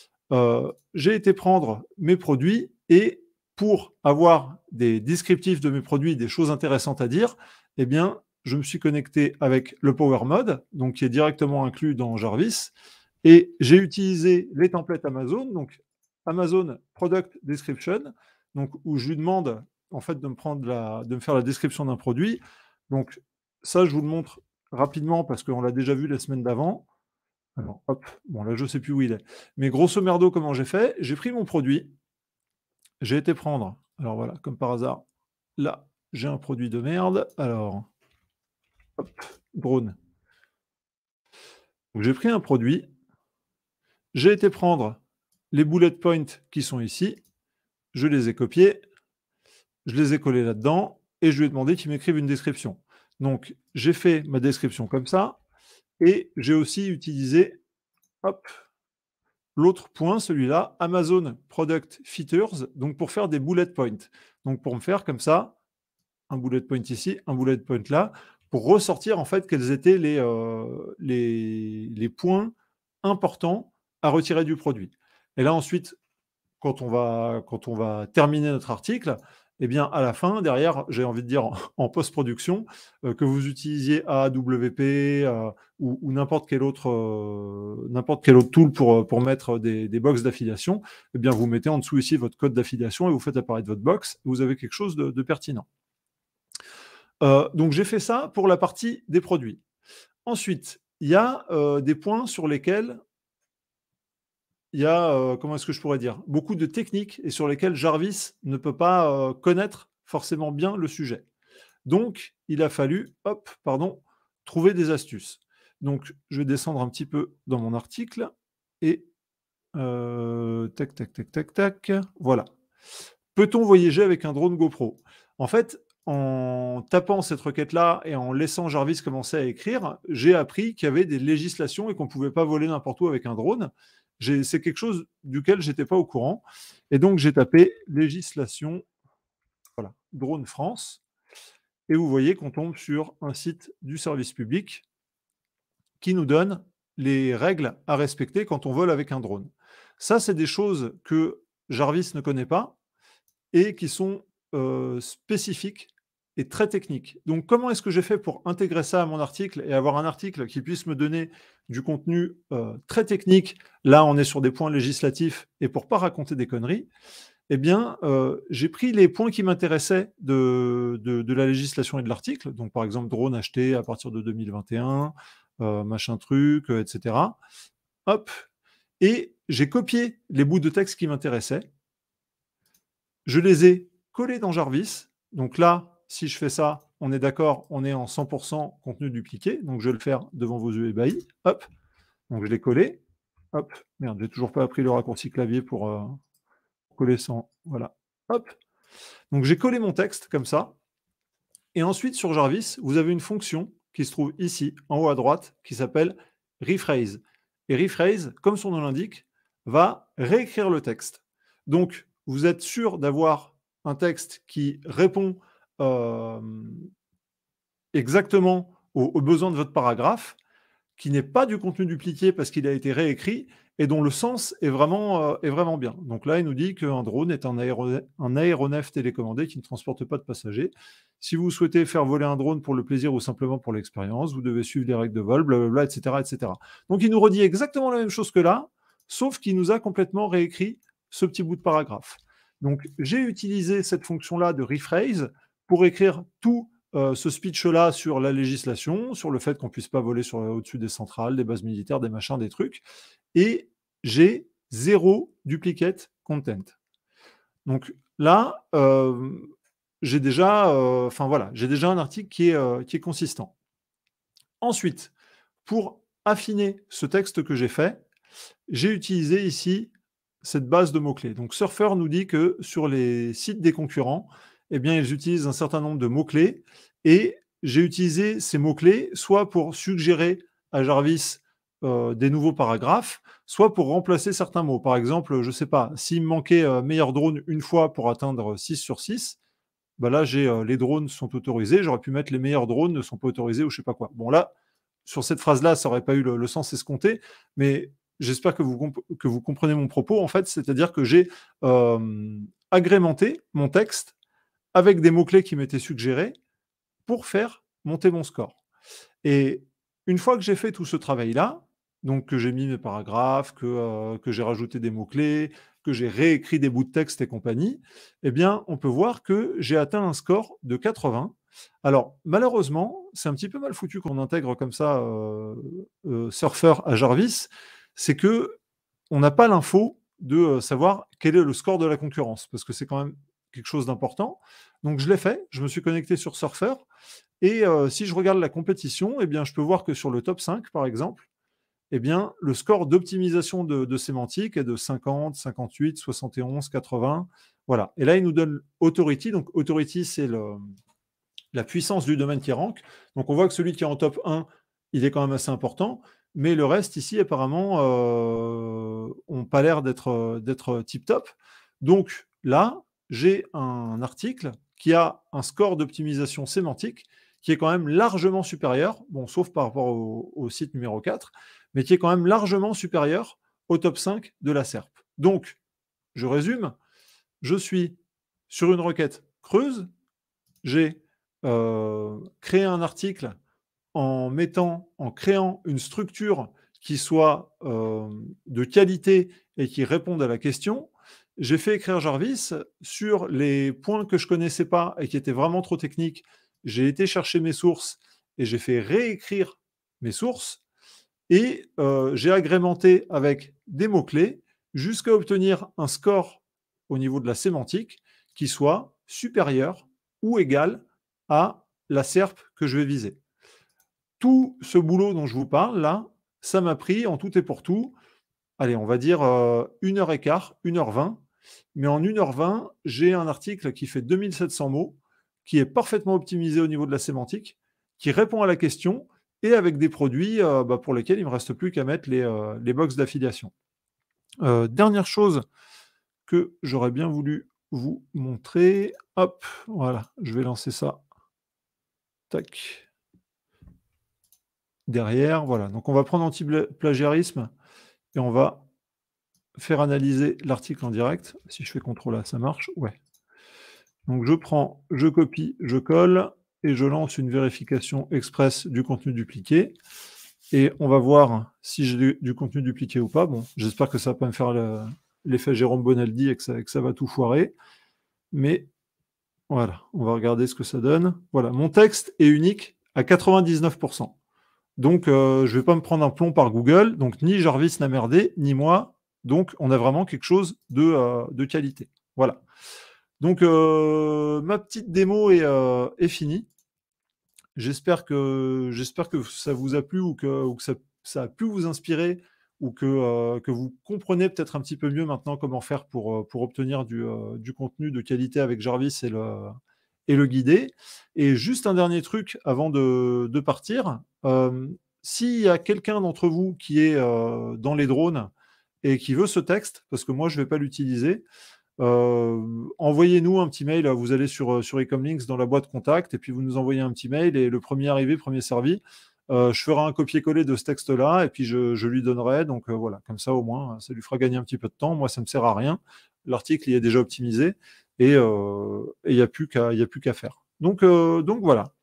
Euh, j'ai été prendre mes produits et pour avoir des descriptifs de mes produits, des choses intéressantes à dire, eh bien, je me suis connecté avec le Power Mode, donc qui est directement inclus dans Jarvis, et j'ai utilisé les templates Amazon, donc Amazon Product Description, donc où je lui demande en fait de me prendre la, de me faire la description d'un produit. Donc ça, je vous le montre rapidement parce qu'on l'a déjà vu la semaine d'avant. Alors, hop, bon là je ne sais plus où il est. Mais grosso merdo, comment j'ai fait? J'ai pris mon produit, j'ai été prendre, alors voilà, comme par hasard, là, j'ai un produit de merde. Alors, hop, drone. Donc j'ai pris un produit, j'ai été prendre les bullet points qui sont ici, je les ai copiés, je les ai collés là-dedans, et je lui ai demandé qu'il m'écrive une description. Donc j'ai fait ma description comme ça, et j'ai aussi utilisé, hop, l'autre point, celui-là, Amazon Product Features, donc pour faire des bullet points. Donc pour me faire comme ça, un bullet point ici, un bullet point là, pour ressortir en fait quels étaient les, euh, les, les points importants à retirer du produit. Et là ensuite, quand on va, quand on va terminer notre article, eh bien, à la fin, derrière, j'ai envie de dire en, en post-production, euh, que vous utilisiez A W P euh, ou, ou n'importe quel autre, euh, n'importe quel autre tool pour, pour mettre des, des box d'affiliation, eh bien, vous mettez en dessous ici votre code d'affiliation et vous faites apparaître votre box. Et vous avez quelque chose de, de pertinent. Euh, donc, j'ai fait ça pour la partie des produits. Ensuite, il y a euh, des points sur lesquels il y a, euh, comment est-ce que je pourrais dire, beaucoup de techniques et sur lesquelles Jarvis ne peut pas euh, connaître forcément bien le sujet. Donc, il a fallu, hop, pardon, trouver des astuces. Donc, je vais descendre un petit peu dans mon article et euh, tac, tac, tac, tac, tac, voilà. Peut-on voyager avec un drone GoPro? En fait, en tapant cette requête-là et en laissant Jarvis commencer à écrire, j'ai appris qu'il y avait des législations et qu'on ne pouvait pas voler n'importe où avec un drone. C'est quelque chose duquel je n'étais pas au courant. Et donc, j'ai tapé législation, voilà, drone France. Et vous voyez qu'on tombe sur un site du service public qui nous donne les règles à respecter quand on vole avec un drone. Ça, c'est des choses que Jarvis ne connaît pas et qui sont euh, spécifiques et très techniques. Donc, comment est-ce que j'ai fait pour intégrer ça à mon article et avoir un article qui puisse me donner du contenu euh, très technique? Là, on est sur des points législatifs et pour ne pas raconter des conneries, eh bien, euh, j'ai pris les points qui m'intéressaient de, de, de la législation et de l'article. Donc, par exemple, drone acheté à partir de deux mille vingt et un, euh, machin truc, euh, et cetera. Hop. Et j'ai copié les bouts de texte qui m'intéressaient. Je les ai collés dans Jarvis. Donc là, si je fais ça, on est d'accord, on est en cent pour cent contenu dupliqué. Donc je vais le faire devant vos yeux ébahis. Hop. Donc je l'ai collé. Hop. Merde, j'ai toujours pas appris le raccourci clavier pour euh, coller sans. Voilà. Hop. Donc j'ai collé mon texte comme ça. Et ensuite, sur Jarvis, vous avez une fonction qui se trouve ici, en haut à droite, qui s'appelle rephrase. Et rephrase, comme son nom l'indique, va réécrire le texte. Donc, vous êtes sûr d'avoir un texte qui répond euh, exactement aux, aux besoins de votre paragraphe, qui n'est pas du contenu dupliqué parce qu'il a été réécrit et dont le sens est vraiment, euh, est vraiment bien. Donc là, il nous dit qu'un drone est un, aéronef, un aéronef télécommandé qui ne transporte pas de passagers. Si vous souhaitez faire voler un drone pour le plaisir ou simplement pour l'expérience, vous devez suivre les règles de vol, blablabla, et cetera, et cetera. Donc il nous redit exactement la même chose que là, sauf qu'il nous a complètement réécrit ce petit bout de paragraphe. Donc j'ai utilisé cette fonction-là de rephrase pour écrire tout Euh, ce speech-là sur la législation, sur le fait qu'on ne puisse pas voler sur, au-dessus des centrales, des bases militaires, des machins, des trucs. Et j'ai zéro duplicate content. Donc là, euh, j'ai déjà, euh, enfin voilà, j'ai déjà un article qui est, euh, qui est consistant. Ensuite, pour affiner ce texte que j'ai fait, j'ai utilisé ici cette base de mots-clés. Donc Surfer nous dit que sur les sites des concurrents, eh bien, ils utilisent un certain nombre de mots-clés et j'ai utilisé ces mots-clés soit pour suggérer à Jarvis euh, des nouveaux paragraphes, soit pour remplacer certains mots. Par exemple, je ne sais pas, s'il me manquait euh, meilleur drone une fois pour atteindre six sur six, bah là, j'ai euh, les drones sont autorisés, j'aurais pu mettre les meilleurs drones ne sont pas autorisés ou je ne sais pas quoi. Bon, là, sur cette phrase-là, ça n'aurait pas eu le, le sens escompté, mais j'espère que vous, que vous comprenez mon propos, en fait, c'est-à-dire que j'ai euh, agrémenté mon texte avec des mots-clés qui m'étaient suggérés pour faire monter mon score. Et une fois que j'ai fait tout ce travail-là, donc que j'ai mis mes paragraphes, que, euh, que j'ai rajouté des mots-clés, que j'ai réécrit des bouts de texte et compagnie, eh bien, on peut voir que j'ai atteint un score de quatre-vingts. Alors, malheureusement, c'est un petit peu mal foutu qu'on intègre comme ça euh, euh, Surfer à Jarvis, c'est que on n'a pas l'info de euh, savoir quel est le score de la concurrence, parce que c'est quand même quelque chose d'important. Donc, je l'ai fait, je me suis connecté sur Surfer, et euh, si je regarde la compétition, eh bien, je peux voir que sur le top cinq, par exemple, eh bien, le score d'optimisation de, de sémantique est de cinquante, cinquante-huit, soixante et onze, quatre-vingts. Voilà. Et là, il nous donne Authority. Donc, Authority, c'est le, la puissance du domaine qui rank. Donc, on voit que celui qui est en top un, il est quand même assez important. mais le reste ici, apparemment, euh, n'ont pas l'air d'être d'être tip-top. Donc là, j'ai un article qui a un score d'optimisation sémantique qui est quand même largement supérieur, bon, sauf par rapport au, au site numéro quatre, mais qui est quand même largement supérieur au top cinq de la S E R P. Donc, je résume, je suis sur une requête creuse, j'ai euh, créé un article en mettant, en créant une structure qui soit euh, de qualité et qui réponde à la question. J'ai fait écrire Jarvis sur les points que je ne connaissais pas et qui étaient vraiment trop techniques. J'ai été chercher mes sources et j'ai fait réécrire mes sources et euh, j'ai agrémenté avec des mots-clés jusqu'à obtenir un score au niveau de la sémantique qui soit supérieur ou égal à la S E R P que je vais viser. Tout ce boulot dont je vous parle, là, ça m'a pris en tout et pour tout, allez, on va dire euh, une heure et quart, une heure vingt. Mais en une heure vingt, j'ai un article qui fait deux mille sept cents mots, qui est parfaitement optimisé au niveau de la sémantique, qui répond à la question et avec des produits euh, bah, pour lesquels il ne me reste plus qu'à mettre les, euh, les box d'affiliation. Euh, dernière chose que j'aurais bien voulu vous montrer. Hop, voilà, je vais lancer ça. Tac. Derrière, voilà. Donc on va prendre anti-plagiarisme et on va faire analyser l'article en direct. Si je fais contrôle A, ça marche. Ouais. Donc je prends, je copie, je colle et je lance une vérification express du contenu dupliqué. Et on va voir si j'ai du, du contenu dupliqué ou pas. Bon, j'espère que ça ne va pas me faire le, l'effet Jérôme Bonaldi et que ça, que ça va tout foirer. Mais voilà, on va regarder ce que ça donne. Voilà, mon texte est unique à quatre-vingt-dix-neuf pour cent. Donc, euh, je ne vais pas me prendre un plomb par Google. Donc, ni Jarvis n'a merdé, ni moi. Donc, on a vraiment quelque chose de, euh, de qualité. Voilà. Donc, euh, ma petite démo est, euh, est finie. J'espère que, j'espère que ça vous a plu ou que, ou que ça, ça a pu vous inspirer ou que, euh, que vous comprenez peut-être un petit peu mieux maintenant comment faire pour, pour obtenir du, euh, du contenu de qualité avec Jarvis et le, et le guider. Et juste un dernier truc avant de, de partir. Euh, s'il y a quelqu'un d'entre vous qui est euh, dans les drones et qui veut ce texte, parce que moi je ne vais pas l'utiliser, euh, envoyez-nous un petit mail. Vous allez sur, sur Ecomlinks dans la boîte contact et puis vous nous envoyez un petit mail et le premier arrivé, premier servi. Euh, je ferai un copier-coller de ce texte-là et puis je, je lui donnerai. Donc euh, voilà, comme ça au moins, ça lui fera gagner un petit peu de temps. Moi, ça ne me sert à rien. L'article il est déjà optimisé et il euh, n'y a plus qu'à y a plus qu'à faire. Donc, euh, donc voilà.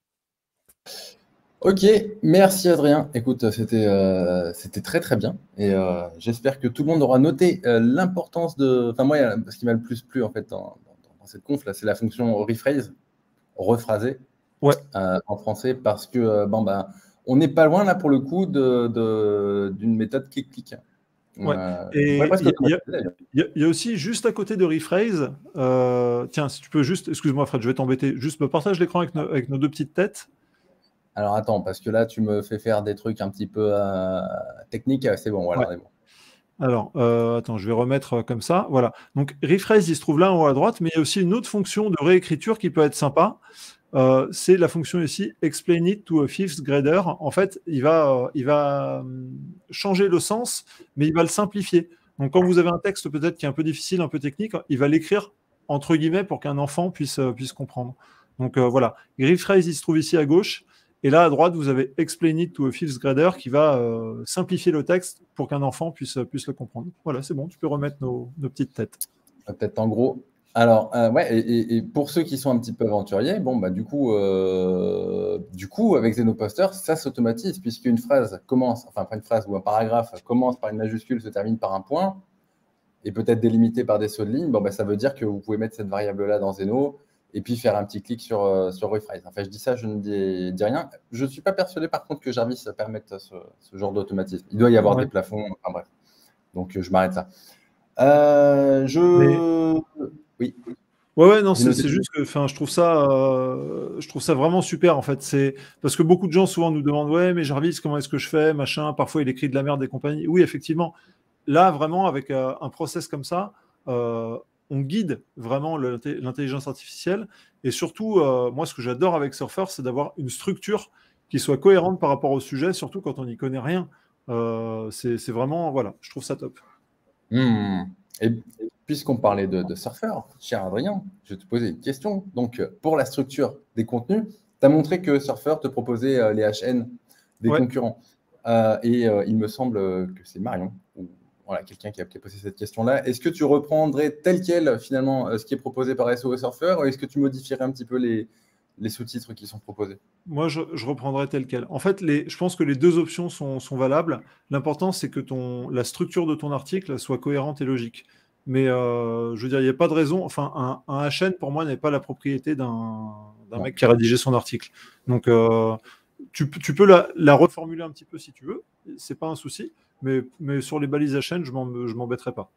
Ok, merci Adrien. Écoute, c'était euh, c'était très très bien et euh, j'espère que tout le monde aura noté euh, l'importance de. Enfin moi, ce qui m'a le plus plu en fait dans, dans, dans cette conf là, c'est la fonction rephrase, rephraser ouais. euh, en français parce que euh, bon bah on n'est pas loin là pour le coup de, de d'une méthode clic-clic. Ouais. Euh, Et ouais, il y, y, y a aussi juste à côté de rephrase, euh, tiens, si tu peux juste, excuse-moi Fred, je vais t'embêter, juste me partage l'écran avec, no, avec nos deux petites têtes. Alors attends, parce que là tu me fais faire des trucs un petit peu euh, techniques, c'est bon, voilà, ouais. on est bon. Alors, euh, attends, je vais remettre comme ça, voilà. Donc rephrase, il se trouve là en haut à droite, mais il y a aussi une autre fonction de réécriture qui peut être sympa. Euh, c'est la fonction ici, explain it to a fifth grader. En fait, il va, euh, il va changer le sens, mais il va le simplifier. Donc, quand vous avez un texte peut-être qui est un peu difficile, un peu technique, il va l'écrire entre guillemets pour qu'un enfant puisse, euh, puisse comprendre. Donc, euh, voilà. Rephrase, il se trouve ici à gauche. Et là, à droite, vous avez explain it to a fifth grader qui va euh, simplifier le texte pour qu'un enfant puisse, puisse le comprendre. Voilà, c'est bon, tu peux remettre nos, nos petites têtes. Peut-être en gros. Alors, euh, ouais, et, et, pour ceux qui sont un petit peu aventuriers, bon, bah, du coup, euh, du coup, avec Zenoposter, ça s'automatise, puisqu'une phrase commence, enfin, pas une phrase ou un paragraphe commence par une majuscule, se termine par un point, et peut-être délimité par des sauts de ligne, bon, bah, ça veut dire que vous pouvez mettre cette variable-là dans Zeno, et puis faire un petit clic sur, euh, sur rephrase. Enfin, je dis ça, je ne dis, dis rien. Je ne suis pas persuadé, par contre, que Jarvis permette ce, ce genre d'automatisme. Il doit y avoir ouais. des plafonds, enfin bref. Donc, je m'arrête là. Euh, je... Mais... Oui. Ouais, ouais, non, c'est juste que, enfin, je trouve ça, euh, je trouve ça vraiment super en fait. C'est parce que beaucoup de gens souvent nous demandent, ouais, mais Jarvis, comment est-ce que je fais, machin. Parfois, il écrit de la merde des compagnies. Oui, effectivement. Là, vraiment, avec euh, un process comme ça, euh, on guide vraiment l'intelligence artificielle. Et surtout, euh, moi, ce que j'adore avec Surfer, c'est d'avoir une structure qui soit cohérente par rapport au sujet, surtout quand on n'y connaît rien. Euh, c'est c'est vraiment, voilà, je trouve ça top. Mmh. Et puisqu'on parlait de, de surfeurs, cher Adrien, je vais te poser une question. Donc, pour la structure des contenus, tu as montré que Surfer te proposait euh, les H N des Ouais. concurrents. Euh, et euh, il me semble que c'est Marion, ou voilà, quelqu'un qui a, qui a posé cette question-là. Est-ce que tu reprendrais tel quel, finalement, euh, ce qui est proposé par S O S Surfer, ou est-ce que tu modifierais un petit peu les, les sous-titres qui sont proposés? Moi, je, je reprendrai tel quel. En fait, les, je pense que les deux options sont, sont valables. L'important, c'est que ton, la structure de ton article soit cohérente et logique. Mais euh, je veux dire, il n'y a pas de raison. Enfin, un, un H N, pour moi, n'est pas la propriété d'un d'un Non. mec qui a rédigé son article. Donc, euh, tu, tu peux la, la reformuler un petit peu si tu veux. C'est pas un souci. Mais, mais sur les balises H N, je m'en- je m'embêterai pas.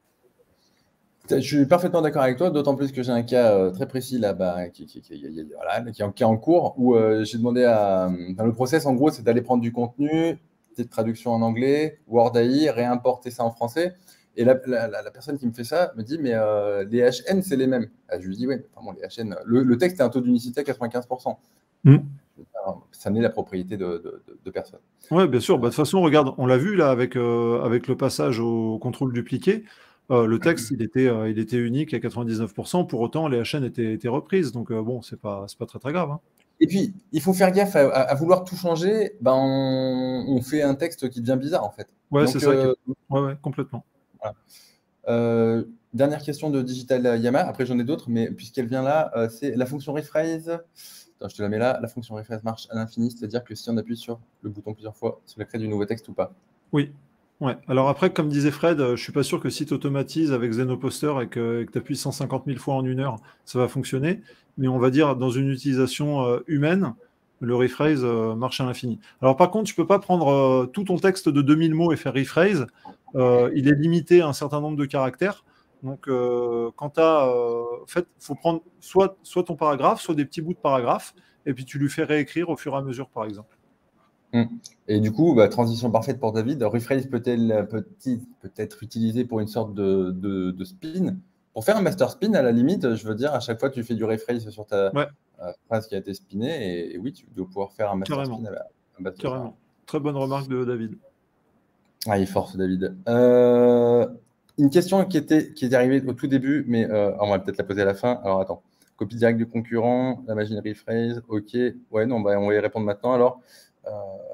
Je suis parfaitement d'accord avec toi, d'autant plus que j'ai un cas euh, très précis là, bah, qui, qui, qui, qui- voilà, qui, est, qui est en cours, où euh, j'ai demandé à. Enfin, le process, en gros, c'est d'aller prendre du contenu, petite traduction en anglais, Word A I, réimporter ça en français. Et la, la, la, la personne qui me fait ça me dit, mais euh, les H N, c'est les mêmes. Ah, je lui dis, oui, enfin, bon, les H N, le, le texte est un taux d'unicité à quatre-vingt-quinze pour cent. Mm. Ça n'est la propriété de, de, de, de personne. Ouais, bien sûr. Bah, de toute façon, regarde, on l'a vu là avec, euh, avec le passage au contrôle dupliqué. Euh, le texte, il était, euh, il était unique à quatre-vingt-dix-neuf pour cent. Pour autant, les H N étaient, étaient reprises. Donc, euh, bon, c'est pas, c'est pas très, très grave. Hein. Et puis, il faut faire gaffe à, à, à vouloir tout changer. Ben, on, on, fait un texte qui devient bizarre, en fait. Ouais, c'est Donc, ça. Qui est... euh, ouais, ouais, complètement. voilà. Euh, dernière question de Digital Yama. Après, j'en ai d'autres, mais puisqu'elle vient là, euh, c'est la fonction rephrase. Attends, je te la mets là. La fonction rephrase marche à l'infini, c'est-à-dire que si on appuie sur le bouton plusieurs fois, cela crée du nouveau texte ou pas? Oui. Ouais. Alors après, comme disait Fred, euh, je suis pas sûr que si tu automatises avec Zenoposter et que, que tu appuies cent cinquante mille fois en une heure, ça va fonctionner. Mais on va dire, dans une utilisation euh, humaine, le rephrase euh, marche à l'infini. Alors par contre, tu peux pas prendre euh, tout ton texte de deux mille mots et faire rephrase. Euh, il est limité à un certain nombre de caractères. Donc, euh, quand tu as. Euh, en fait, il faut prendre soit, soit ton paragraphe, soit des petits bouts de paragraphe, et puis tu lui fais réécrire au fur et à mesure, par exemple. Mmh. Et du coup, bah, transition parfaite pour David. Rephrase peut-elle peut-il peut-être utilisé pour une sorte de, de, de spin? Pour faire un master spin, à la limite, je veux dire, à chaque fois, tu fais du rephrase sur ta Ouais, euh, phrase qui a été spinnée. Et, et oui, tu dois pouvoir faire un master carrément. spin à, à base de ça. Carrément. Très bonne remarque de David. Ah, il est fort, ce David. Euh, une question qui, était, qui est arrivée au tout début, mais euh, on va peut-être la poser à la fin. Alors, attends. Copie directe du concurrent, la machine rephrase, OK. Ouais, non, bah, on va y répondre maintenant. Alors, euh,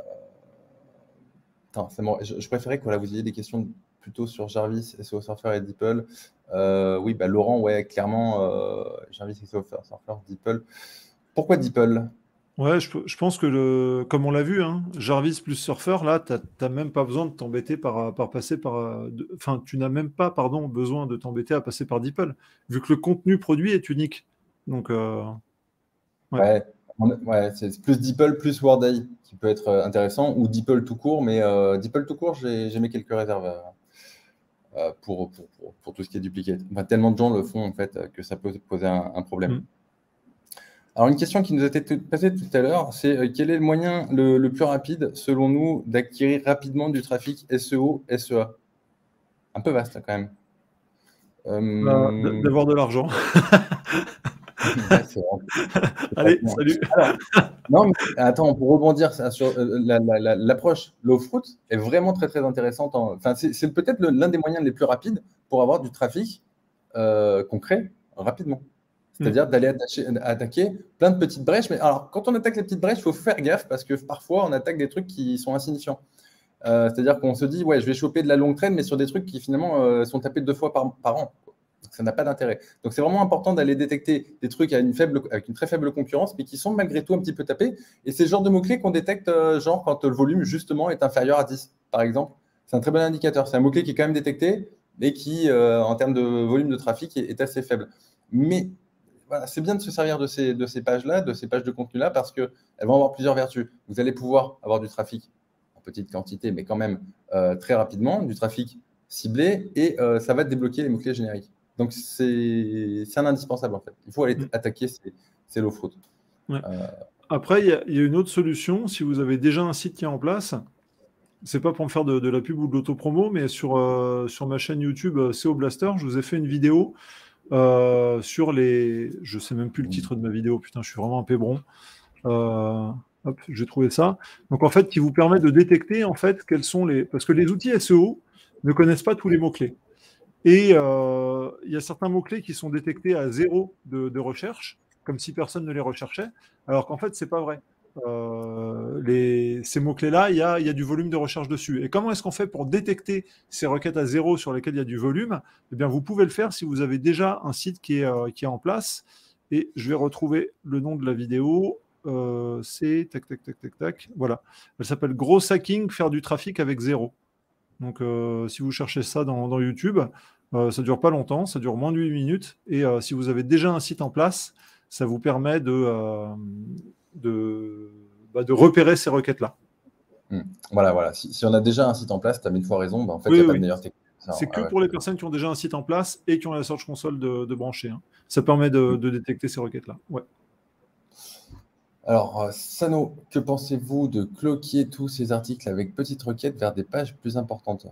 attends, c'est bon. je, je préférais que voilà, vous ayez des questions plutôt sur Jarvis, S E O Surfer et DeepL. Euh, oui, bah, Laurent, ouais, clairement, euh, Jarvis, S E O Surfer, DeepL. Pourquoi DeepL? Ouais, je, je pense que, le, comme on l'a vu, hein, Jarvis plus Surfer, là, tu n'as même pas besoin de t'embêter par, par passer par. euh, de- Enfin, tu n'as même pas, pardon, besoin de t'embêter à passer par DeepL, vu que le contenu produit est unique. Donc, euh, ouais, Ouais, on- ouais, c'est plus DeepL plus WordAI qui peut être euh, intéressant, ou DeepL tout court, mais euh, DeepL tout court, j'ai j'ai mis quelques réserves euh, euh, pour, pour, pour, pour tout ce qui est duplicate. Enfin, tellement de gens le font en fait euh, que ça peut poser un, un problème. Mm. Alors, une question qui nous a été passée tout à l'heure, c'est euh, quel est le moyen le, le plus rapide, selon nous, d'acquérir rapidement du trafic S E O, S E A? Un peu vaste quand même. Euh, d- Euh, d'avoir de l'argent. ouais, c'est vrai, c'est pas Allez, con, hein. salut. Alors, non, mais attends, pour rebondir ça, sur euh, la- la- la- l'approche low fruit est vraiment très très intéressante. en- Enfin, c'est c'est peut-être le- l'un des moyens les plus rapides pour avoir du trafic euh, concret rapidement. Mm. C'est-à-dire d'aller attacher- attaquer plein de petites brèches. Mais alors, quand on attaque les petites brèches, il faut faire gaffe parce que parfois on attaque des trucs qui sont insignifiants. Euh, c'est-à-dire qu'on se dit, ouais, je vais choper de la longue traîne, mais sur des trucs qui finalement euh, sont tapés deux fois par, par an. Donc, ça n'a pas d'intérêt. Donc c'est vraiment important d'aller détecter des trucs à une faible, avec une très faible concurrence, mais qui sont malgré tout un petit peu tapés. Et c'est le genre de mots-clés qu'on détecte, euh, genre quand le volume justement est inférieur à dix, par exemple. C'est un très bon indicateur. C'est un mot-clé qui est quand même détecté, mais qui, euh, en termes de volume de trafic, est, est assez faible. Mais voilà, c'est bien de se servir de ces, de ces pages-là, de ces pages de contenu-là, parce qu'elles vont avoir plusieurs vertus. Vous allez pouvoir avoir du trafic en petite quantité, mais quand même euh, très rapidement, du trafic ciblé, et euh, ça va débloquer les mots-clés génériques. Donc, c'est un indispensable, en fait. Il faut aller Mm. attaquer ces, ces low fruit. Ouais. Euh, Après, il y, a- il y a une autre solution. Si vous avez déjà un site qui est en place, c'est pas pour me faire de, de la pub ou de l'autopromo, mais sur, euh, sur ma chaîne YouTube euh, S E O Blaster, je vous ai fait une vidéo euh, sur les. Je sais même plus le titre de ma vidéo, putain, je suis vraiment un pébron. Euh, Hop, j'ai trouvé ça. Donc, en fait, qui vous permet de détecter, en fait, quels sont les... Parce que les outils S E O ne connaissent pas tous les mots-clés. Et euh, il y a certains mots-clés qui sont détectés à zéro de, de recherche, comme si personne ne les recherchait, alors qu'en fait, c'est pas vrai. Euh, les, ces mots-clés-là, il y a, il y a du volume de recherche dessus. Et comment est-ce qu'on fait pour détecter ces requêtes à zéro sur lesquelles il y a du volume? Eh bien, vous pouvez le faire si vous avez déjà un site qui est, euh, qui est en place. Et je vais retrouver le nom de la vidéo. Euh, c'est tac, tac, tac, tac, tac. Voilà. Elle s'appelle Gros Hacking, faire du trafic avec zéro. Donc, euh, si vous cherchez ça dans, dans YouTube, euh, ça dure pas longtemps, ça dure moins de huit minutes. Et euh, si vous avez déjà un site en place, ça vous permet de, euh, de, bah, de repérer ces requêtes-là. Mmh. Voilà, voilà. Si, si on a déjà un site en place, tu as mille fois raison, bah, en fait, il Oui, n'y a oui, pas oui. de meilleure technique. C'est que Ah ouais. pour les personnes qui ont déjà un site en place et qui ont la Search Console de, de brancher. Hein. Ça permet de, de détecter ces requêtes-là. Ouais. Alors, euh, Sano, que pensez-vous de cloquer tous ces articles avec petites requêtes vers des pages plus importantes?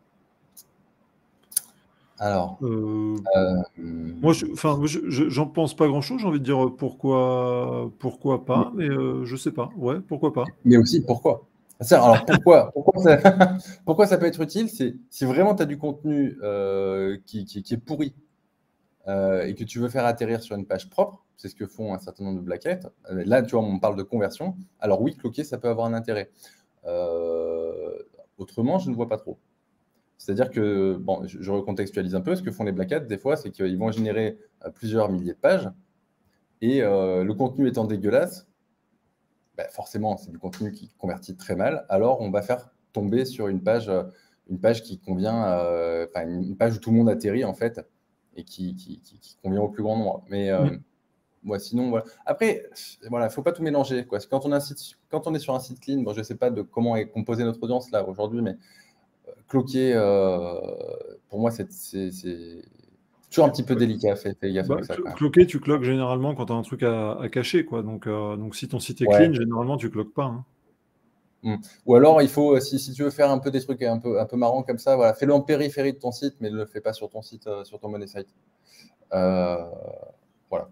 Alors, Euh, euh, moi, je, enfin, je, je, j'en pense pas grand-chose. J'ai envie de dire pourquoi, pourquoi pas, mais euh, je sais pas. Ouais, pourquoi pas. mais aussi pourquoi? Alors, pourquoi, pourquoi, ça, pourquoi ça peut être utile? C'est si vraiment tu as du contenu euh, qui, qui, qui est pourri euh, et que tu veux faire atterrir sur une page propre, c'est ce que font un certain nombre de black hats. Là, tu vois, on parle de conversion. Alors oui, cloquer, ça peut avoir un intérêt. Euh, autrement, je ne vois pas trop. C'est-à-dire que, bon, je, je recontextualise un peu, ce que font les black hats, des fois, c'est qu'ils vont générer euh, plusieurs milliers de pages, et euh, le contenu étant dégueulasse, bah, forcément, c'est du contenu qui convertit très mal, alors on va faire tomber sur une page, euh, une page qui convient, euh, enfin, une page où tout le monde atterrit, en fait, et qui, qui, qui, qui convient au plus grand nombre. Mais euh, Mm. moi, sinon, voilà. Après, voilà, il ne faut pas tout mélanger, quoi. Quand on, a un site, quand on est sur un site clean, bon, je ne sais pas de comment est composée notre audience là aujourd'hui, mais cloquer, euh, pour moi, c'est toujours un petit peu délicat. Fais, fais gaffe Bah, avec ça, quand même. cloquer, tu cloques généralement quand tu as un truc à, à cacher. Quoi. Donc, euh, donc, si ton site est Ouais. clean, généralement, tu cloques pas. Hein. Mm. Ou alors, il faut, si, si tu veux faire un peu des trucs un peu, un peu marrants comme ça, voilà, fais-le en périphérie de ton site, mais ne le fais pas sur ton site, euh, sur ton money site. Euh, voilà.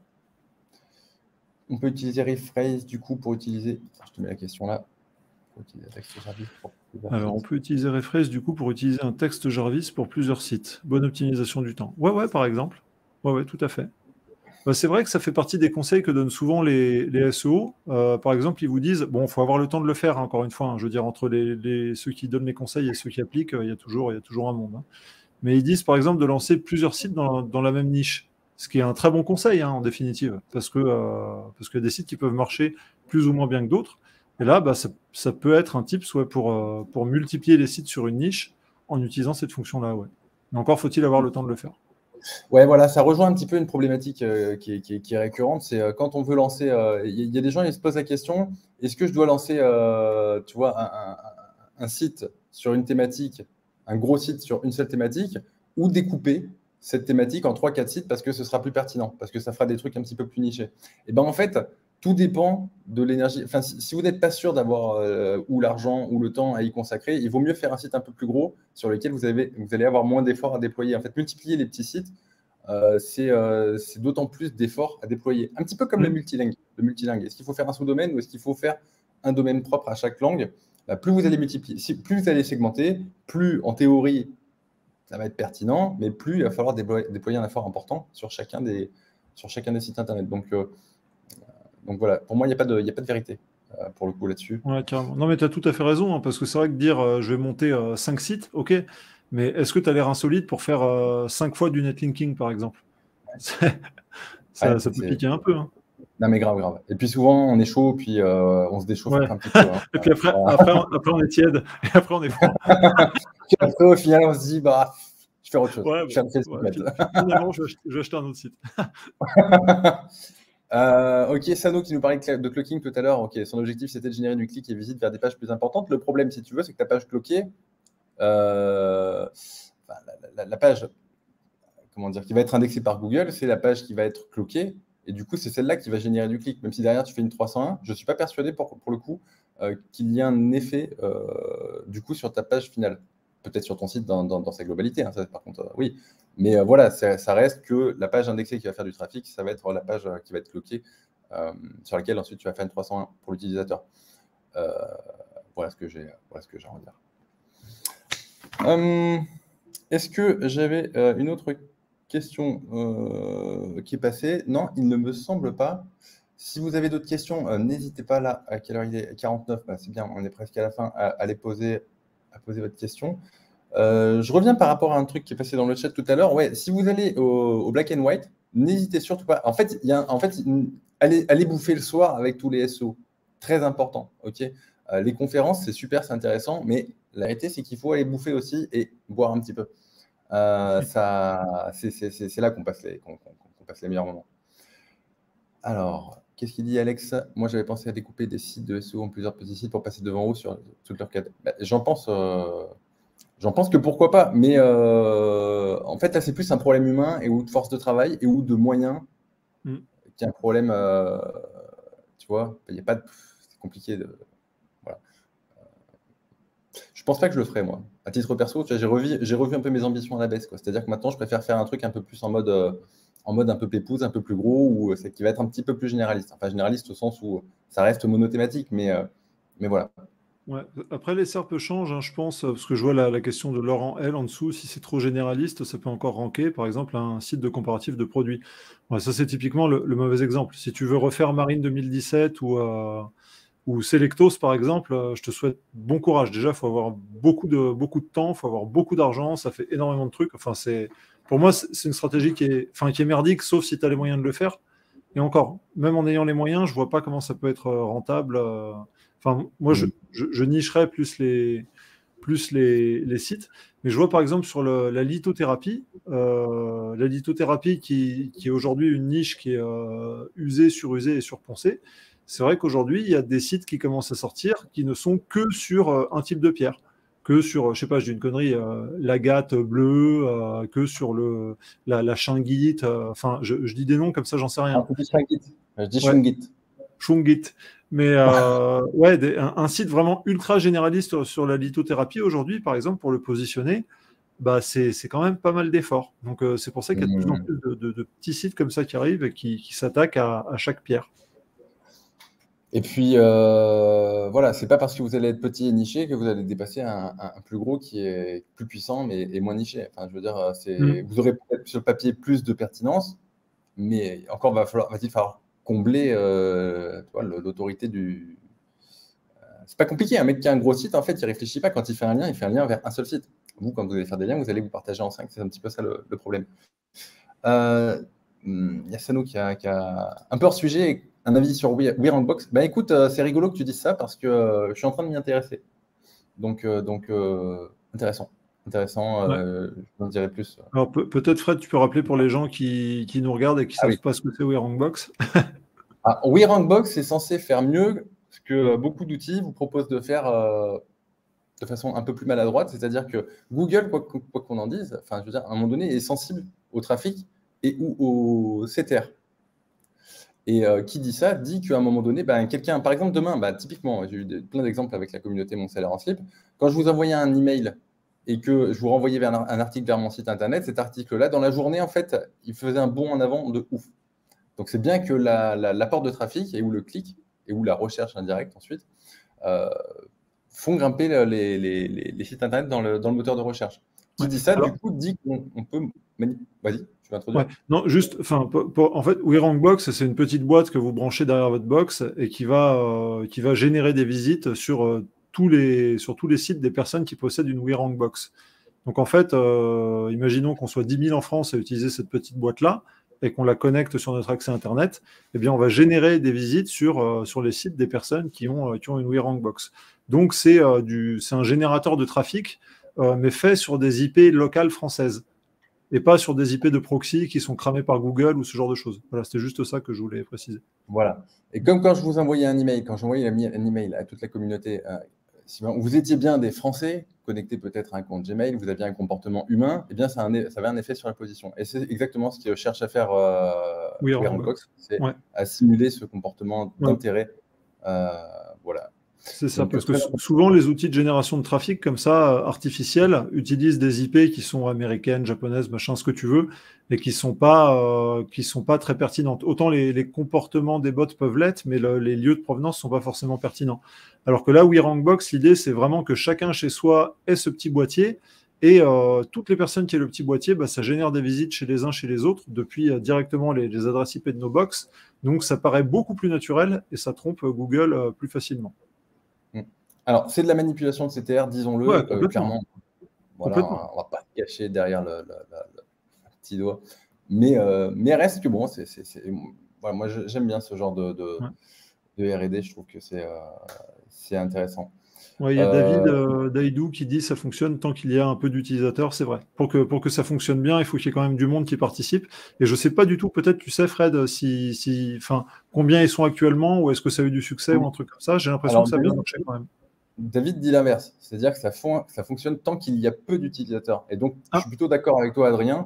On peut utiliser Rephrase, du coup, pour utiliser... Je te mets la question là. Pour utiliser texte Jarvis pour Alors, on peut utiliser Rephrase, du coup, pour utiliser un texte Jarvis pour plusieurs sites. Bonne optimisation du temps. Ouais, ouais, par exemple. Ouais, ouais, tout à fait. Bah, c'est vrai que ça fait partie des conseils que donnent souvent les, les S E O. Euh, par exemple, ils vous disent, bon, il faut avoir le temps de le faire, hein, encore une fois. Hein, je veux dire, entre les, les, ceux qui donnent les conseils et ceux qui appliquent, euh, il y a toujours, il y a toujours un monde. Hein. Mais ils disent, par exemple, de lancer plusieurs sites dans, dans la même niche. Ce qui est un très bon conseil, hein, en définitive. Parce que, euh, parce qu'il y a des sites qui peuvent marcher plus ou moins bien que d'autres. Et là, bah, ça, ça peut être un tip soit pour, euh, pour multiplier les sites sur une niche en utilisant cette fonction-là. Ouais. Mais encore faut-il avoir le temps de le faire. Ouais, voilà, ça rejoint un petit peu une problématique euh, qui, est, qui, est, qui, est, récurrente. C'est euh, quand on veut lancer, il euh, y, y a des gens qui se posent la question, est-ce que je dois lancer, euh, tu vois, un, un, un, site sur une thématique, un gros site sur une seule thématique, ou découper cette thématique en trois quatre sites parce que ce sera plus pertinent, parce que ça fera des trucs un petit peu plus nichés. Et ben en fait, tout dépend de l'énergie. Enfin, si, si vous n'êtes pas sûr d'avoir euh, ou l'argent ou le temps à y consacrer, il vaut mieux faire un site un peu plus gros sur lequel vous, avez, vous allez avoir moins d'efforts à déployer. En fait, multiplier les petits sites, euh, c'est euh, d'autant plus d'efforts à déployer. Un petit peu comme Mmh. le multilingue. Le multilingue. Est-ce qu'il faut faire un sous-domaine ou est-ce qu'il faut faire un domaine propre à chaque langue? Bah, plus vous allez multiplier, plus vous allez segmenter, plus en théorie ça va être pertinent, mais plus il va falloir déployer, déployer un effort important sur chacun des, sur chacun des sites internet. Donc, euh, donc voilà, pour moi, il n'y a, a pas de vérité euh, pour le coup là-dessus. Ouais, carrément. Non, mais tu as tout à fait raison, hein, parce que c'est vrai que dire euh, je vais monter euh, cinq sites, ok, mais est-ce que tu as l'air insolite pour faire euh, cinq fois du netlinking, par exemple? ça, Ouais, ça peut piquer un peu. Hein. Non, mais grave, grave. Et puis souvent, on est chaud, puis euh, on se déchauffe Ouais. après un petit peu. Hein. Et puis après, après, on, après, on est tiède, et après, on est froid. Puis après, au final, on se dit, bah, je fais autre chose. Ouais, je fais bah, ouais, finalement, je vais, acheter, je vais acheter un autre site. euh, ok, Sano qui nous parlait de clocking tout à l'heure. Ok, son objectif, c'était de générer du clic et visite vers des pages plus importantes. Le problème, si tu veux, c'est que ta page cloquée, euh, enfin, la, la, la page comment dire, qui va être indexée par Google, c'est la page qui va être cloquée. Et du coup, c'est celle-là qui va générer du clic. Même si derrière, tu fais une trois cent un, je ne suis pas persuadé pour, pour le coup euh, qu'il y ait un effet euh, du coup sur ta page finale. Peut-être sur ton site dans, dans, dans sa globalité, hein, ça, par contre, euh, oui. Mais euh, voilà, ça, ça reste que la page indexée qui va faire du trafic, ça va être la page euh, qui va être cloquée, euh, sur laquelle ensuite tu vas faire une trois cent un pour l'utilisateur. Euh, voilà ce que j'ai voilà ce que j'ai à en dire. Euh, Est-ce que j'avais euh, une autre question euh, qui est passée? Non, il ne me semble pas. Si vous avez d'autres questions, euh, n'hésitez pas là, à quelle heure il est? quarante-neuf, bah, c'est bien, on est presque à la fin, à, à les poser, à poser votre question. Euh, je reviens par rapport à un truc qui est passé dans le chat tout à l'heure. Ouais, si vous allez au, au Black and White, n'hésitez surtout pas. En fait, il y a, en fait une, allez, allez bouffer le soir avec tous les S O. Très important, ok. Euh, les conférences, c'est super, c'est intéressant, mais la réalité, c'est qu'il faut aller bouffer aussi et boire un petit peu. Euh, ça, c'est là qu'on passe, les, qu'on, qu'on, qu'on passe les meilleurs moments. Alors, qu'est-ce qu'il dit Alex? Moi, j'avais pensé à découper des sites de S E O en plusieurs petits sites pour passer devant eux sur toute leur cadre. Bah, J'en pense, euh, j'en pense que pourquoi pas, mais euh, en fait, là, c'est plus un problème humain et ou de force de travail et ou de moyens Mm. qui est un problème, euh, tu vois, il n'y a pas de... C'est compliqué de... Voilà. Je pense pas que je le ferai, moi. À titre perso, j'ai revu, j'ai revu un peu mes ambitions à la baisse. C'est-à-dire que maintenant, je préfère faire un truc un peu plus en mode, euh, en mode un peu pépouze, un peu plus gros, ou c'est qui va être un petit peu plus généraliste. Enfin, généraliste au sens où ça reste monothématique, mais, euh, mais voilà. Ouais. Après, les S E R P changent, hein, je pense, parce que je vois la, la question de Laurent L en dessous. Si c'est trop généraliste, ça peut encore ranker, par exemple, un site de comparatif de produits. Ouais, ça, c'est typiquement le, le mauvais exemple. Si tu veux refaire Marine deux mille dix-sept ou, euh, ou Selectos, par exemple, euh, je te souhaite bon courage. Déjà, il faut avoir beaucoup de, beaucoup de temps, il faut avoir beaucoup d'argent, ça fait énormément de trucs. Enfin, c'est, pour moi, c'est c'est une stratégie qui est, enfin, qui est merdique, sauf si tu as les moyens de le faire. Et encore, même en ayant les moyens, je vois pas comment ça peut être euh, rentable. euh. Enfin, moi, je, Mm. je, je nicherais plus les, plus les, les sites. Mais je vois par exemple sur le- la lithothérapie, euh, la lithothérapie qui, qui est aujourd'hui une niche qui est euh, usée, surusée et surponcée. C'est vrai qu'aujourd'hui, il y a des sites qui commencent à sortir qui ne sont que sur euh, un type de pierre, que sur, je sais pas, je dis une connerie, euh, l'agate bleue, euh, que sur le, la, la shungite. euh, Enfin, je, je dis des noms comme ça, j'en sais Un rien. peu plus Shungit. Je dis Ouais, Shungit. Shungit. Mais euh, ouais, des- un, un site vraiment ultra généraliste sur la lithothérapie aujourd'hui, par exemple, pour le positionner, bah c'est c'est quand même pas mal d'efforts. Donc euh, c'est pour ça qu'il y a de plus en Mm. plus de, de- de petits sites comme ça qui arrivent et qui, qui s'attaquent à, à chaque pierre. Et puis, euh, voilà, c'est pas parce que vous allez être petit et niché que vous allez dépasser un, un- un plus gros qui est plus puissant mais et moins niché. Enfin, je veux dire, c'est, Mm. vous aurez peut-être sur le papier plus de pertinence, mais encore va falloir, va-t-il falloir combler euh, tu vois, le- l'autorité du. C'est pas compliqué. Un mec qui a un gros site, en fait, il réfléchit pas. Quand il fait un lien, il fait un lien vers un seul site. Vous, quand vous allez faire des liens, vous allez vous partager en cinq. C'est un petit peu ça le, le problème. Euh, Il y a Sano qui a, qui a un peu hors sujet, un avis sur We- WeRankBox. Bah écoute, euh, c'est rigolo que tu dises ça parce que euh, je suis en train de m'y intéresser. Donc, euh, donc euh, intéressant. Intéressant, Ouais. euh, je en dirai plus. Alors peut- peut-être Fred, tu peux rappeler pour les gens qui, qui nous regardent et qui Ah savent oui. pas ce que c'est WeRankbox. Ah, WeRankBox est censé faire mieux que euh, beaucoup d'outils vous proposent de faire euh, de façon un peu plus maladroite. C'est-à-dire que Google, quoi qu'on quoi qu'on en dise, enfin, je veux dire, à un moment donné, est sensible au trafic et ou au C T R. Et euh, qui dit ça dit qu'à un moment donné, ben, quelqu'un, par exemple, demain, ben, typiquement, j'ai eu des- plein d'exemples avec la communauté Mon Salaire en Slip, quand je vous envoyais un email et que je vous renvoyais vers un, un article vers mon site internet, cet article-là, dans la journée, en fait, il faisait un bond en avant de ouf. Donc c'est bien que la- la- l'apport de trafic et ou le clic et ou la recherche indirecte ensuite euh, font grimper le- les, les- les- les sites internet dans le, dans le moteur de recherche. Qui Ouais. dit ça, du Alors, coup, dit qu'on on peut. mani- Vas-y, tu vas ouais. introduire. Non, juste, enfin, pour- pour- en fait, WeRankBox, c'est une petite boîte que vous branchez derrière votre box et qui va, euh, qui va générer des visites sur, euh, tous les, sur tous les sites des personnes qui possèdent une WeRankBox. Donc, en fait, euh, imaginons qu'on soit dix mille en France à utiliser cette petite boîte-là et qu'on la connecte sur notre accès Internet, eh bien, on va générer des visites sur, euh, sur les sites des personnes qui ont, euh, qui ont une WeRankBox. Donc, c'est euh, du, c'est un générateur de trafic, euh, mais fait sur des I P locales françaises et pas sur des I P de proxy qui sont cramés par Google ou ce genre de choses. Voilà, c'était juste ça que je voulais préciser. Voilà. Et comme quand je vous envoyais un email, quand j'envoyais un email à toute la communauté, euh, si vous étiez bien des Français, connectés peut-être à un compte Gmail, vous aviez un comportement humain, eh bien ça, a un, ça avait un effet sur la position. Et c'est exactement ce que cherche à faire euh, Oui, en box. WeRankBox, c'est Ouais. à simuler ce comportement Ouais. d'intérêt. Euh, voilà. C'est ça, Donc, parce que très sou- souvent les outils de génération de trafic comme ça, euh, artificiels, utilisent des I P qui sont américaines, japonaises, machin, ce que tu veux, et qui sont pas, euh, qui sont pas très pertinentes. Autant les, les comportements des bots peuvent l'être, mais le- les lieux de provenance sont pas forcément pertinents. Alors que là, WeRankBox, l'idée c'est vraiment que chacun chez soi ait ce petit boîtier, et euh, toutes les personnes qui aient le petit boîtier, bah, ça génère des visites chez les uns, chez les autres, depuis euh, directement les, les adresses I P de nos box. Donc ça paraît beaucoup plus naturel et ça trompe euh, Google euh, plus facilement. Mm. Alors, c'est de la manipulation de C T R, Ouais, disons-le, euh, complètement. clairement. Voilà, Complètement. on va pas se cacher derrière le, le- le- le petit doigt. Mais, euh, mais reste que bon, c'est, c'est, c'est- voilà, moi je- j'aime bien ce genre de, de, Ouais. de R et D, je trouve que c'est euh, c'est intéressant. Ouais, il y a David Euh, euh, Daidou qui dit ça fonctionne tant qu'il y a un peu d'utilisateurs, c'est vrai. Pour que, pour que ça fonctionne bien, il faut qu'il y ait quand même du monde qui participe. Et je sais pas du tout, peut-être tu sais Fred, si, si, enfin, combien ils sont actuellement, ou est-ce que ça a eu du succès ou un truc comme ça. J'ai l'impression alors, que ça a bien David, marché quand même. David dit l'inverse, c'est-à-dire que ça, fon- ça fonctionne tant qu'il y a peu d'utilisateurs. Et donc, je Ah, suis plutôt d'accord avec toi, Adrien.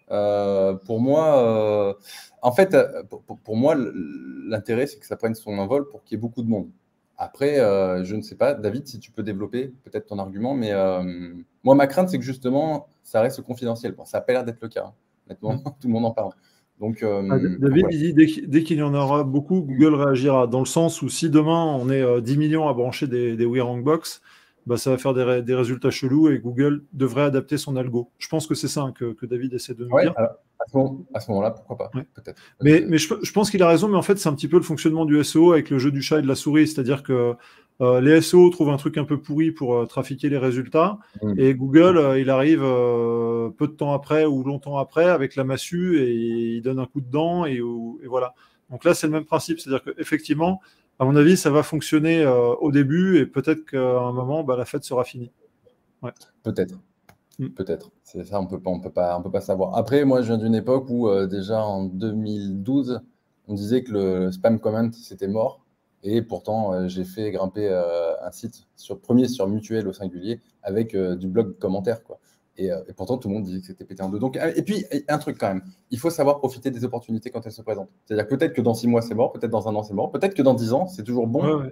Euh, pour moi, euh, en fait, euh, pour, pour- pour moi, l- l'intérêt, c'est que ça prenne son envol pour qu'il y ait beaucoup de monde. Après, euh, je ne sais pas, David, si tu peux développer peut-être ton argument, mais euh, moi, ma crainte, c'est que justement, ça reste confidentiel. Bon, ça n'a pas l'air d'être le cas, hein. Honnêtement, mm. tout le monde en parle. Donc, Ah, D- euh, donc David, voilà. il dit dès qu'il dès qu'il y en aura beaucoup, Google réagira. Dans le sens où si demain on est euh, dix millions à brancher des, des WeRankBox, bah, ça va faire des, ré- des résultats chelous et Google devrait adapter son algo. Je pense que c'est ça hein, que, que David essaie de nous Ouais, dire. alors, à ce moment- à ce moment-là, pourquoi pas, Ouais. peut-être. Mais, Euh, mais je, je pense qu'il a raison, mais en fait, c'est un petit peu le fonctionnement du S E O avec le jeu du chat et de la souris. C'est-à-dire que euh, les S E O trouvent un truc un peu pourri pour euh, trafiquer les résultats, hmm. et Google, euh, il arrive euh, peu de temps après ou longtemps après avec la massue et il donne un coup de dent, et, et voilà. Donc là, c'est le même principe. C'est-à-dire qu'effectivement, à mon avis, ça va fonctionner euh, au début, et peut-être qu'à un moment, bah, la fête sera finie. Ouais. Peut-être. Mm. Peut-être. C'est ça, on peut pas, on peut pas, on peut pas savoir. Après, moi, je viens d'une époque où euh, déjà en deux mille douze, on disait que le spam comment c'était mort, et pourtant euh, j'ai fait grimper euh, un site sur premier sur Mutuel au singulier avec euh, du blog commentaire quoi. Et, euh, et pourtant tout le monde disait que c'était pété en deux. Donc euh, et puis un truc quand même, il faut savoir profiter des opportunités quand elles se présentent. C'est-à-dire que peut-être que dans six mois c'est mort, peut-être dans un an c'est mort, peut-être que dans dix ans c'est toujours Ouais, bon. ouais.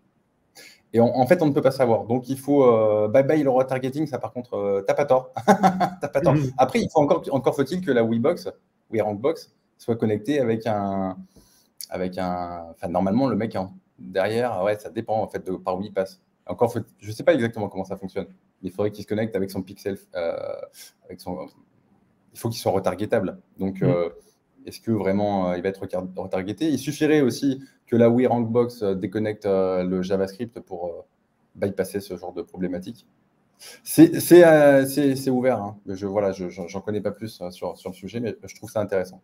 Et en, en fait, on ne peut pas savoir. Donc, il faut euh, bye bye le retargeting. Ça, par contre, euh, t'as pas tort. T'as pas tort. Mhm. Après, il faut encore, encore faut-il que la WeBox, WeRankBox, soit connectée avec un, avec un. Enfin, normalement, le mec en- derrière, ouais, ça dépend en fait de par où il passe. Encore, faut, je sais pas exactement comment ça fonctionne. Il faudrait qu'il se connecte avec son pixel, euh, avec son. Il faut qu'il soit retargetable. Donc, Mhm. euh, est-ce que vraiment euh, il va être retargeté? Il suffirait aussi que la WeRankBox euh, déconnecte euh, le JavaScript pour euh, bypasser ce genre de problématique. C'est c'est, euh, c'est- c'est ouvert. Hein. Je voilà, je, je- j'en connais pas plus euh, sur, sur le sujet, mais je trouve ça intéressant.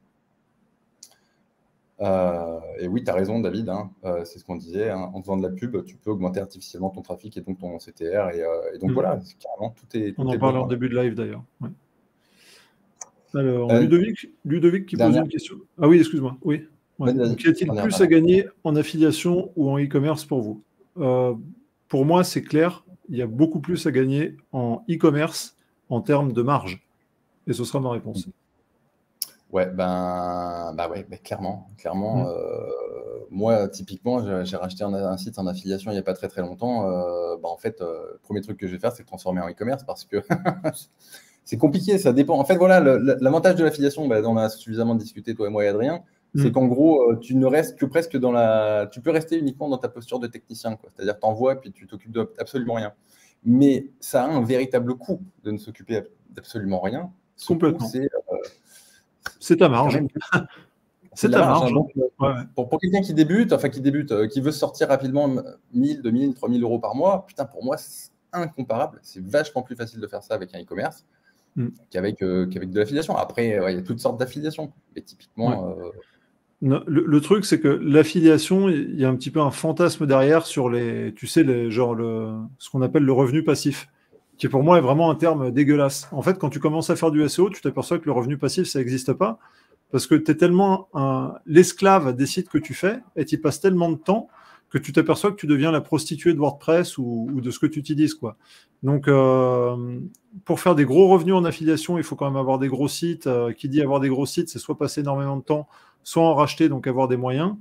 Euh, et oui, tu as raison, David. Hein, euh, c'est ce qu'on disait. Hein, en faisant de la pub, tu peux augmenter artificiellement ton trafic et donc ton C T R. Et, euh, et donc Mhm. voilà, c'est carrément tout est On tout en est bon. parlait en Hein. début de live d'ailleurs. Ouais. Alors, Euh, Ludovic, Ludovic qui pose dernière, une question. Ah oui, excuse-moi. Oui. Ouais. vas-y, vas-y. Donc, y a-t-il Dernière, plus à dernière. gagner en affiliation ou en e-commerce pour vous? Euh, Pour moi, c'est clair. Il y a beaucoup plus à gagner en e-commerce en termes de marge. Et ce sera ma réponse. Ouais, ben, bah ouais, bah clairement, clairement. Mm. euh, moi, typiquement, j'ai j'ai racheté un, un site en affiliation il n'y a pas très très longtemps. Euh, bah, en fait, euh, le premier truc que je vais faire, c'est le transformer en e-commerce parce que c'est compliqué, ça dépend. En fait, voilà, le- le- l'avantage de l'affiliation, bah, on a suffisamment discuté, toi et moi et Adrien, c'est Mm. qu'en gros, euh, tu ne restes que presque dans la. Tu peux rester uniquement dans ta posture de technicien, quoi. C'est-à-dire, t'envoies puis tu t'occupes d'absolument rien. Mais ça a un véritable coût de ne s'occuper d'absolument rien. Ce coût, Complètement. c'est C'est ta c'est quand marge. même c'est C'est de la ta marge. Hein. marge. Donc, euh, Ouais, ouais. pour, pour quelqu'un qui débute, enfin qui débute, euh, qui veut sortir rapidement mille, deux mille, trois mille euros par mois, putain, pour moi, c'est incomparable. C'est vachement plus facile de faire ça avec un e-commerce Mm. qu'avec euh, qu'avec de l'affiliation. Après, ouais, il y a toutes sortes d'affiliations. Mais Ouais. typiquement, euh, Non, Le, le truc, c'est que l'affiliation, il y a un petit peu un fantasme derrière sur les, tu sais, les, genre le, ce qu'on appelle le revenu passif, qui pour moi est vraiment un terme dégueulasse. En fait, quand tu commences à faire du S E O, tu t'aperçois que le revenu passif, ça n'existe pas, parce que tu es tellement un- l'esclave des sites que tu fais, et tu y passes tellement de temps que tu t'aperçois que tu deviens la prostituée de WordPress ou, ou de ce que tu utilises, quoi. Donc, euh, pour faire des gros revenus en affiliation, il faut quand même avoir des gros sites. Euh, qui dit avoir des gros sites, c'est soit passer énormément de temps, soit en racheter, donc avoir des moyens.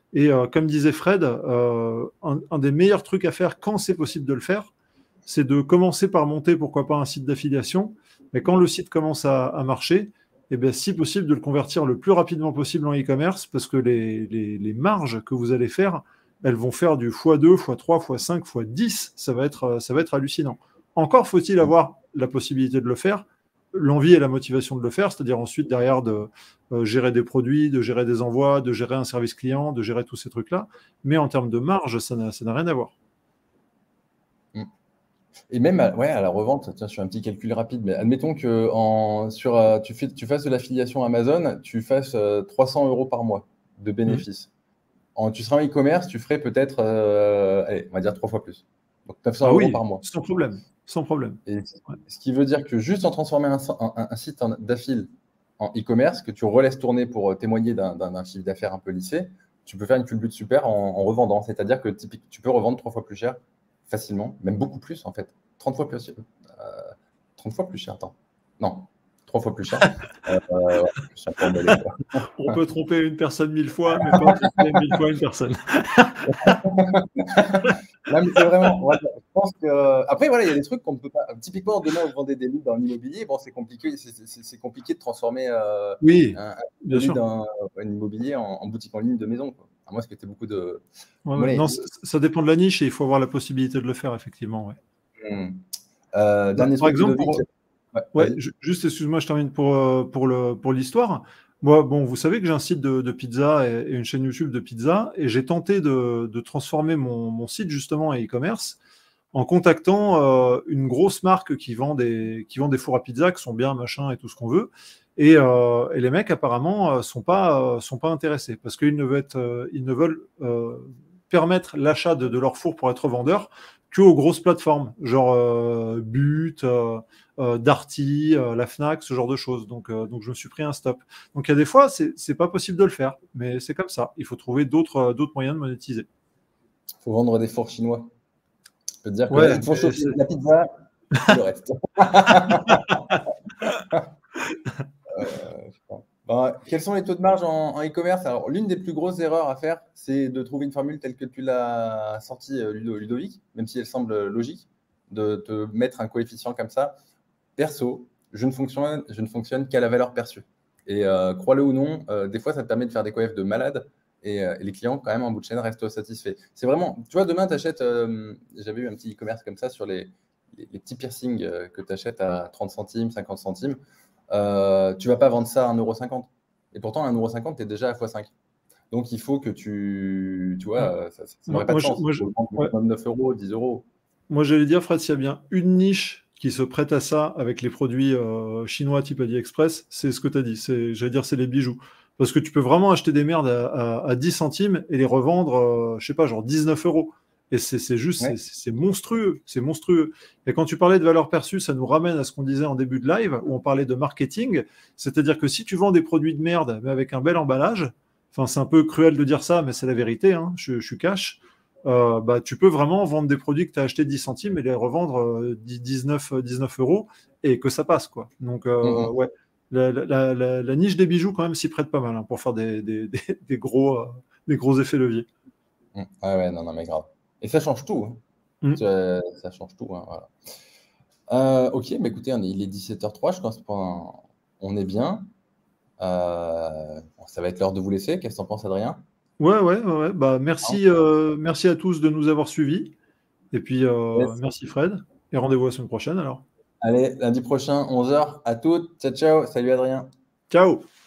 Et euh, comme disait Fred, euh, un, un des meilleurs trucs à faire quand c'est possible de le faire, c'est de commencer par monter, pourquoi pas, un site d'affiliation. Mais quand le site commence à, à marcher, eh bien, si possible, de le convertir le plus rapidement possible en e-commerce, parce que les, les, les marges que vous allez faire, elles vont faire du fois deux, fois trois, fois cinq, fois dix. Ça va être, ça va être hallucinant. Encore faut-il avoir la possibilité de le faire, l'envie et la motivation de le faire, c'est-à-dire ensuite derrière de euh, gérer des produits, de gérer des envois, de gérer un service client, de gérer tous ces trucs-là. Mais en termes de marge, ça n'a, ça n'a rien à voir. Et même à, ouais, à la revente, tiens, je fais un petit calcul rapide, mais admettons que en, sur, euh, tu, fais, tu fasses de l'affiliation Amazon, tu fasses euh, trois cents euros par mois de bénéfices. Mmh. En, tu seras en e-commerce, tu ferais peut-être, euh, allez, on va dire trois fois plus. Donc neuf cents ah euros oui, par mois. Sans problème. Sans problème. Et ouais. Ce qui veut dire que juste en transformant un, un, un site d'affil en e-commerce, que tu relaisses tourner pour témoigner d'un chiffre d'affaires un peu lissé, tu peux faire une culbute super en, en revendant. C'est-à-dire que typique, tu peux revendre trois fois plus cher facilement, même beaucoup plus en fait. trente fois plus cher. Euh, trente fois plus cher, attends. Non, trois fois plus cher. euh, ouais, je suis un peu emballé, On peut tromper une personne mille fois, mais pas tromper mille fois une personne. Là, mais c'est vraiment. Ouais, je pense que. Après, voilà, il y a des trucs qu'on ne peut pas. Typiquement, demain, vous vendez des leads dans l'immobilier. Bon, c'est compliqué. C'est compliqué de transformer euh, oui, un, un bien lead sûr. un, un immobilier en, en boutique en ligne de maison. Quoi. À moins que tu aies beaucoup de. Ouais, ouais. Non, ça, ça dépend de la niche et il faut avoir la possibilité de le faire, effectivement. Ouais. Hum. Euh, Bah, dernier par truc, exemple, Ludovic. pour... Ouais, ouais, juste, excuse-moi, je termine pour, euh, pour le, pour l'histoire. Moi, bon, vous savez que j'ai un site de, de pizza et, et une chaîne YouTube de pizza, et j'ai tenté de, de transformer mon, mon site justement en e-commerce en contactant euh, une grosse marque qui vend des, qui vend des fours à pizza qui sont bien, machin et tout ce qu'on veut. Et, euh, et les mecs, apparemment, euh, sont pas, euh, sont pas intéressés parce qu'ils ne veulent, euh, ils ne veulent euh, permettre l'achat de, de leur four pour être vendeur que aux grosses plateformes, genre euh, But, euh, euh, Darty, euh, la Fnac, ce genre de choses. Donc, euh, donc je me suis pris un stop. Donc il y a des fois, c'est c'est pas possible de le faire, mais c'est comme ça. Il faut trouver d'autres euh, d'autres moyens de monétiser. Il faut vendre des fours chinois. Je peux te dire que Ouais, là, ils te font chauffer la pizza, le reste. euh, bon, quels sont les taux de marge en e-commerce? Alors, l'une des plus grosses erreurs à faire, c'est de trouver une formule telle que tu l'as sortie, Ludovic, même si elle semble logique, de te mettre un coefficient comme ça. Perso, je ne fonctionne, je ne fonctionne qu'à la valeur perçue. Et euh, crois-le ou non, euh, des fois, ça te permet de faire des coefs de malade. Et, euh, et les clients, quand même, en bout de chaîne, restent satisfaits. C'est vraiment, tu vois, demain, tu achètes, euh, j'avais eu un petit e-commerce comme ça sur les, les, les petits piercings euh, que tu achètes à trente centimes, cinquante centimes. Euh, tu ne vas pas vendre ça à un euro cinquante. Et pourtant, à un euro cinquante, tu es déjà à fois cinq. Donc, il faut que tu, tu vois, ouais. ça, ça n'aurait pas moi, de sens. Je, moi, je, il faut vendre ouais. neuf euros, dix euros. Moi, j'allais dire, Fred, s'il y a bien une niche qui se prête à ça avec les produits euh, chinois type AliExpress, c'est ce que tu as dit. J'allais dire, c'est les bijoux. Parce que tu peux vraiment acheter des merdes à, à, à dix centimes et les revendre, euh, je sais pas, genre dix-neuf euros. Et c'est juste, ouais. c'est monstrueux. C'est monstrueux. Et quand tu parlais de valeur perçue, ça nous ramène à ce qu'on disait en début de live, où on parlait de marketing. C'est-à-dire que si tu vends des produits de merde, mais avec un bel emballage, enfin, c'est un peu cruel de dire ça, mais c'est la vérité, hein, je, je suis cash. Euh, bah, tu peux vraiment vendre des produits que tu as achetés dix centimes et les revendre euh, dix-neuf euros et que ça passe, quoi. Donc, euh, mm-hmm. ouais, la, la, la, la niche des bijoux, quand même, s'y prête pas mal hein, pour faire des, des, des, des gros, euh, des gros effets leviers. Mm. Ah ouais, non, non, mais grave. Et ça change tout. Hein. Mm. Ça, ça change tout. Hein, voilà. Euh, ok, bah écoutez, on est, il est dix-sept heures trois, je pense qu'on est bien. Euh, ça va être l'heure de vous laisser. Qu'est-ce que tu en penses, Adrien? Ouais, ouais, ouais. Bah, merci, euh, merci à tous de nous avoir suivis. Et puis, euh, yes. merci Fred. Et rendez-vous la semaine prochaine alors. Allez, lundi prochain, onze heures. À toutes. Ciao, ciao. Salut Adrien. Ciao.